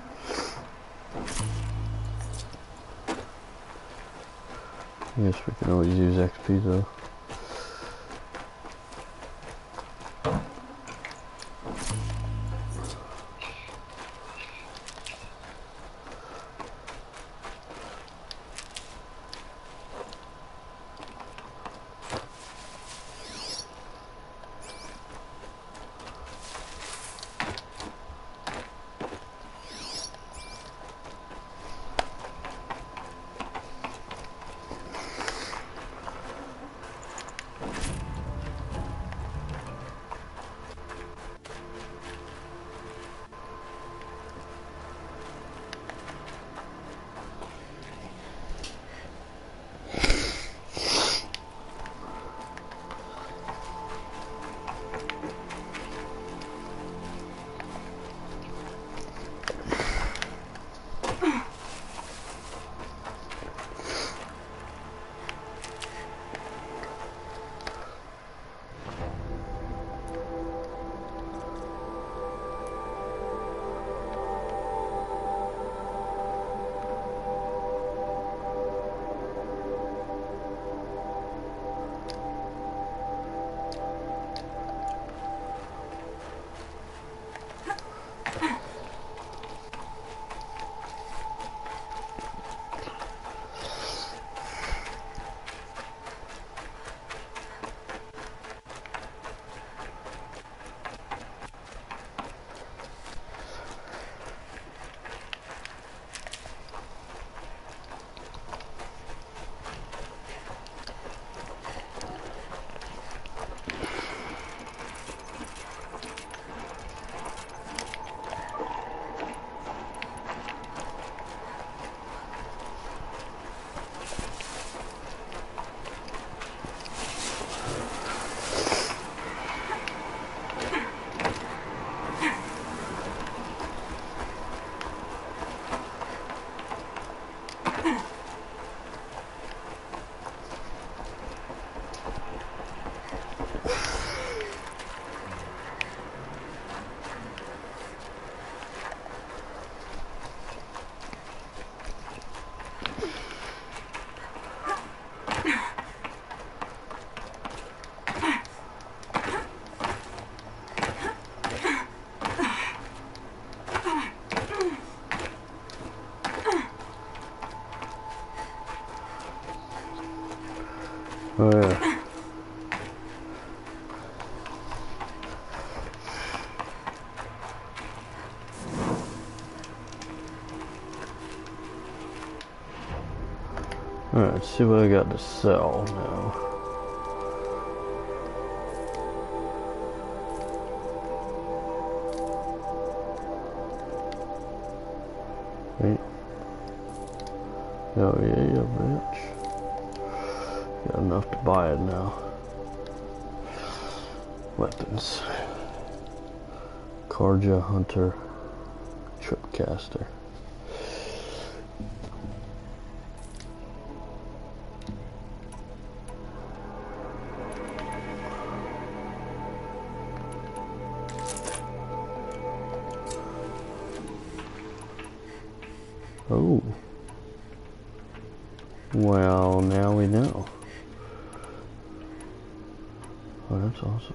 I guess we can always use X P though. Oh yeah. Alright, let's see what I got to sell now. Right. Oh yeah, yeah, bitch. Got enough to buy it now. Weapons. Karja Hunter Tripcaster. Oh. Well, now we know. Oh, that's awesome.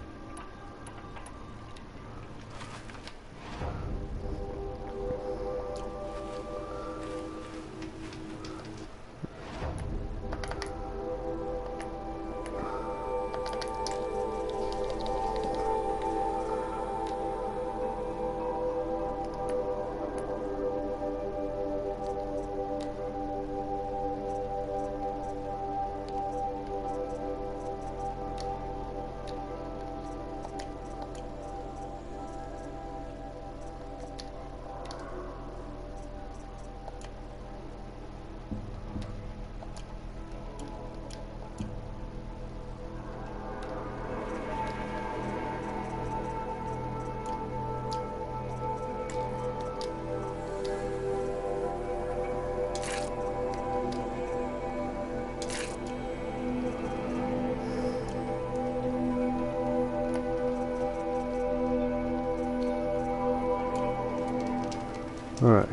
All right.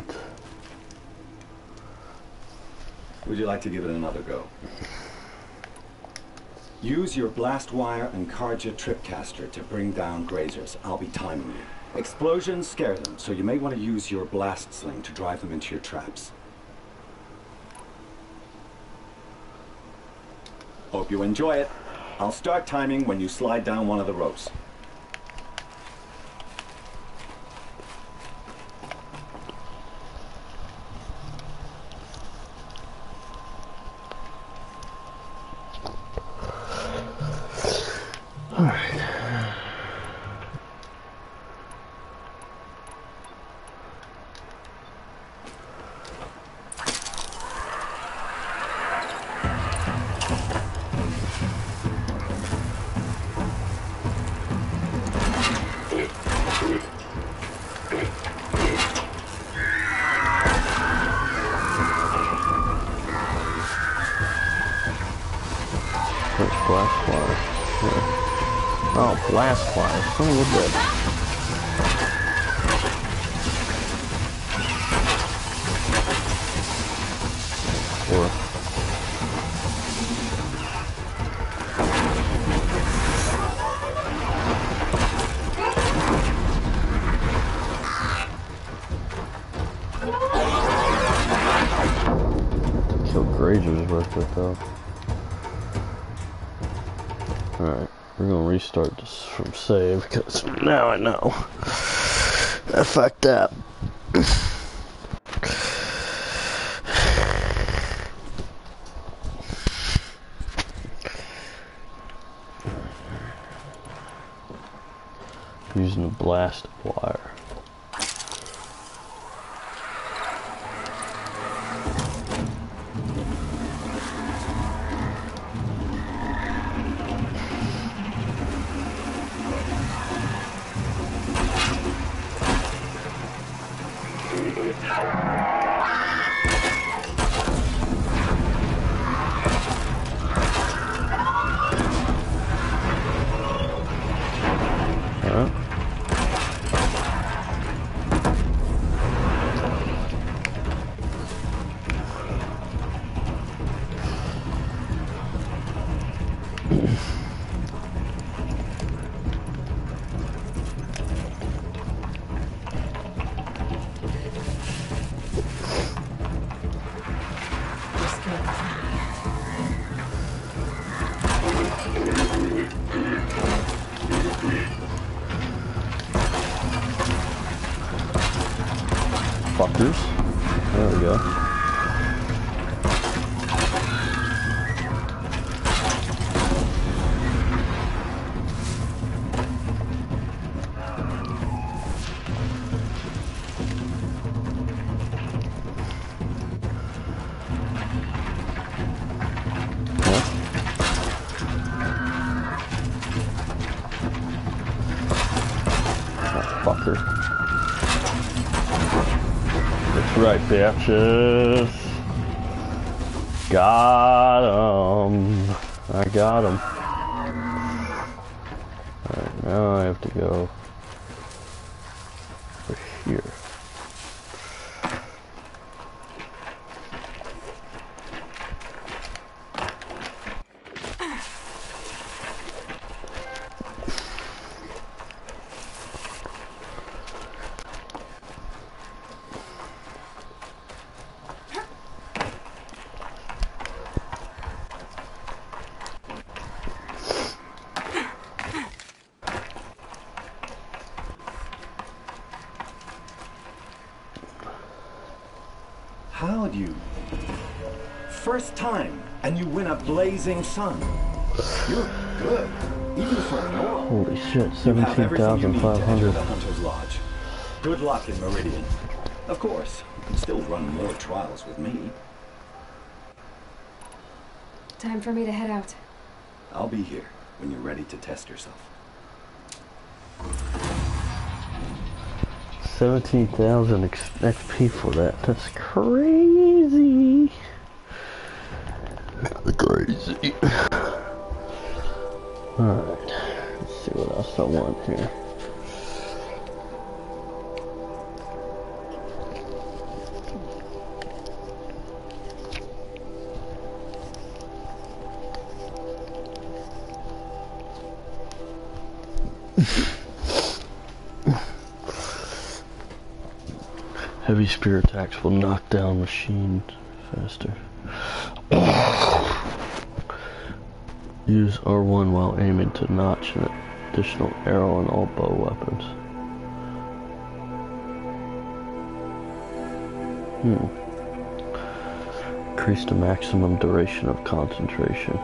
Would you like to give it another go? Use your blast wire and Karja Tripcaster to bring down grazers. I'll be timing you. Explosions scare them, so you may want to use your blast sling to drive them into your traps. Hope you enjoy it. I'll start timing when you slide down one of the ropes. All right. Blast fire. Yeah. Oh, blast fire. Son of a bitch. Or kill Grazer's worth it though. Alright, we're gonna restart this from save because now I know I fucked up. Using a blast wire. boosters. There we go. Fucker. That's right, bitches. Got him. I got him. Alright, now I have to go over here. How'd you? First time, and you win a blazing sun. You're good, even for a Nora. Holy shit, seventeen thousand five hundred. The Hunter's Lodge. Good luck in Meridian. Of course, you can still run more trials with me. Time for me to head out. I'll be here when you're ready to test yourself. seventeen thousand X P for that. That's crazy. Crazy. Alright. Let's see what else I want here. Heavy spear attacks will knock down machine faster. Use R one while aiming to notch an additional arrow on all bow weapons. Hmm. Increase the maximum duration of concentration.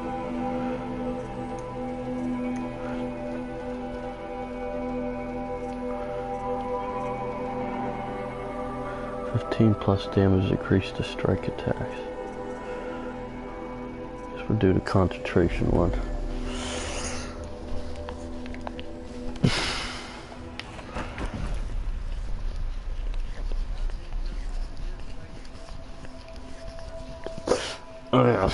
fifteen plus damage increase to strike attacks. Guess we'll do the concentration one. Oh yeah.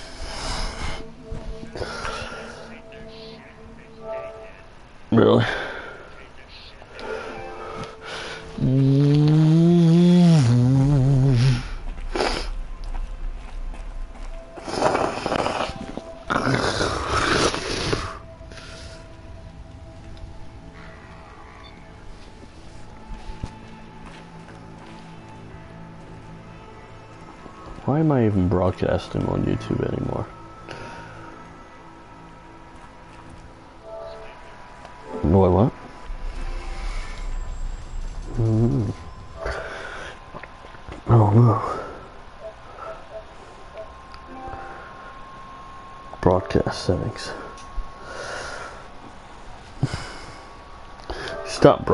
Really? Why am I even broadcasting on YouTube anymore? Boy, what? Mm-hmm. I don't know. Broadcast settings. Stop.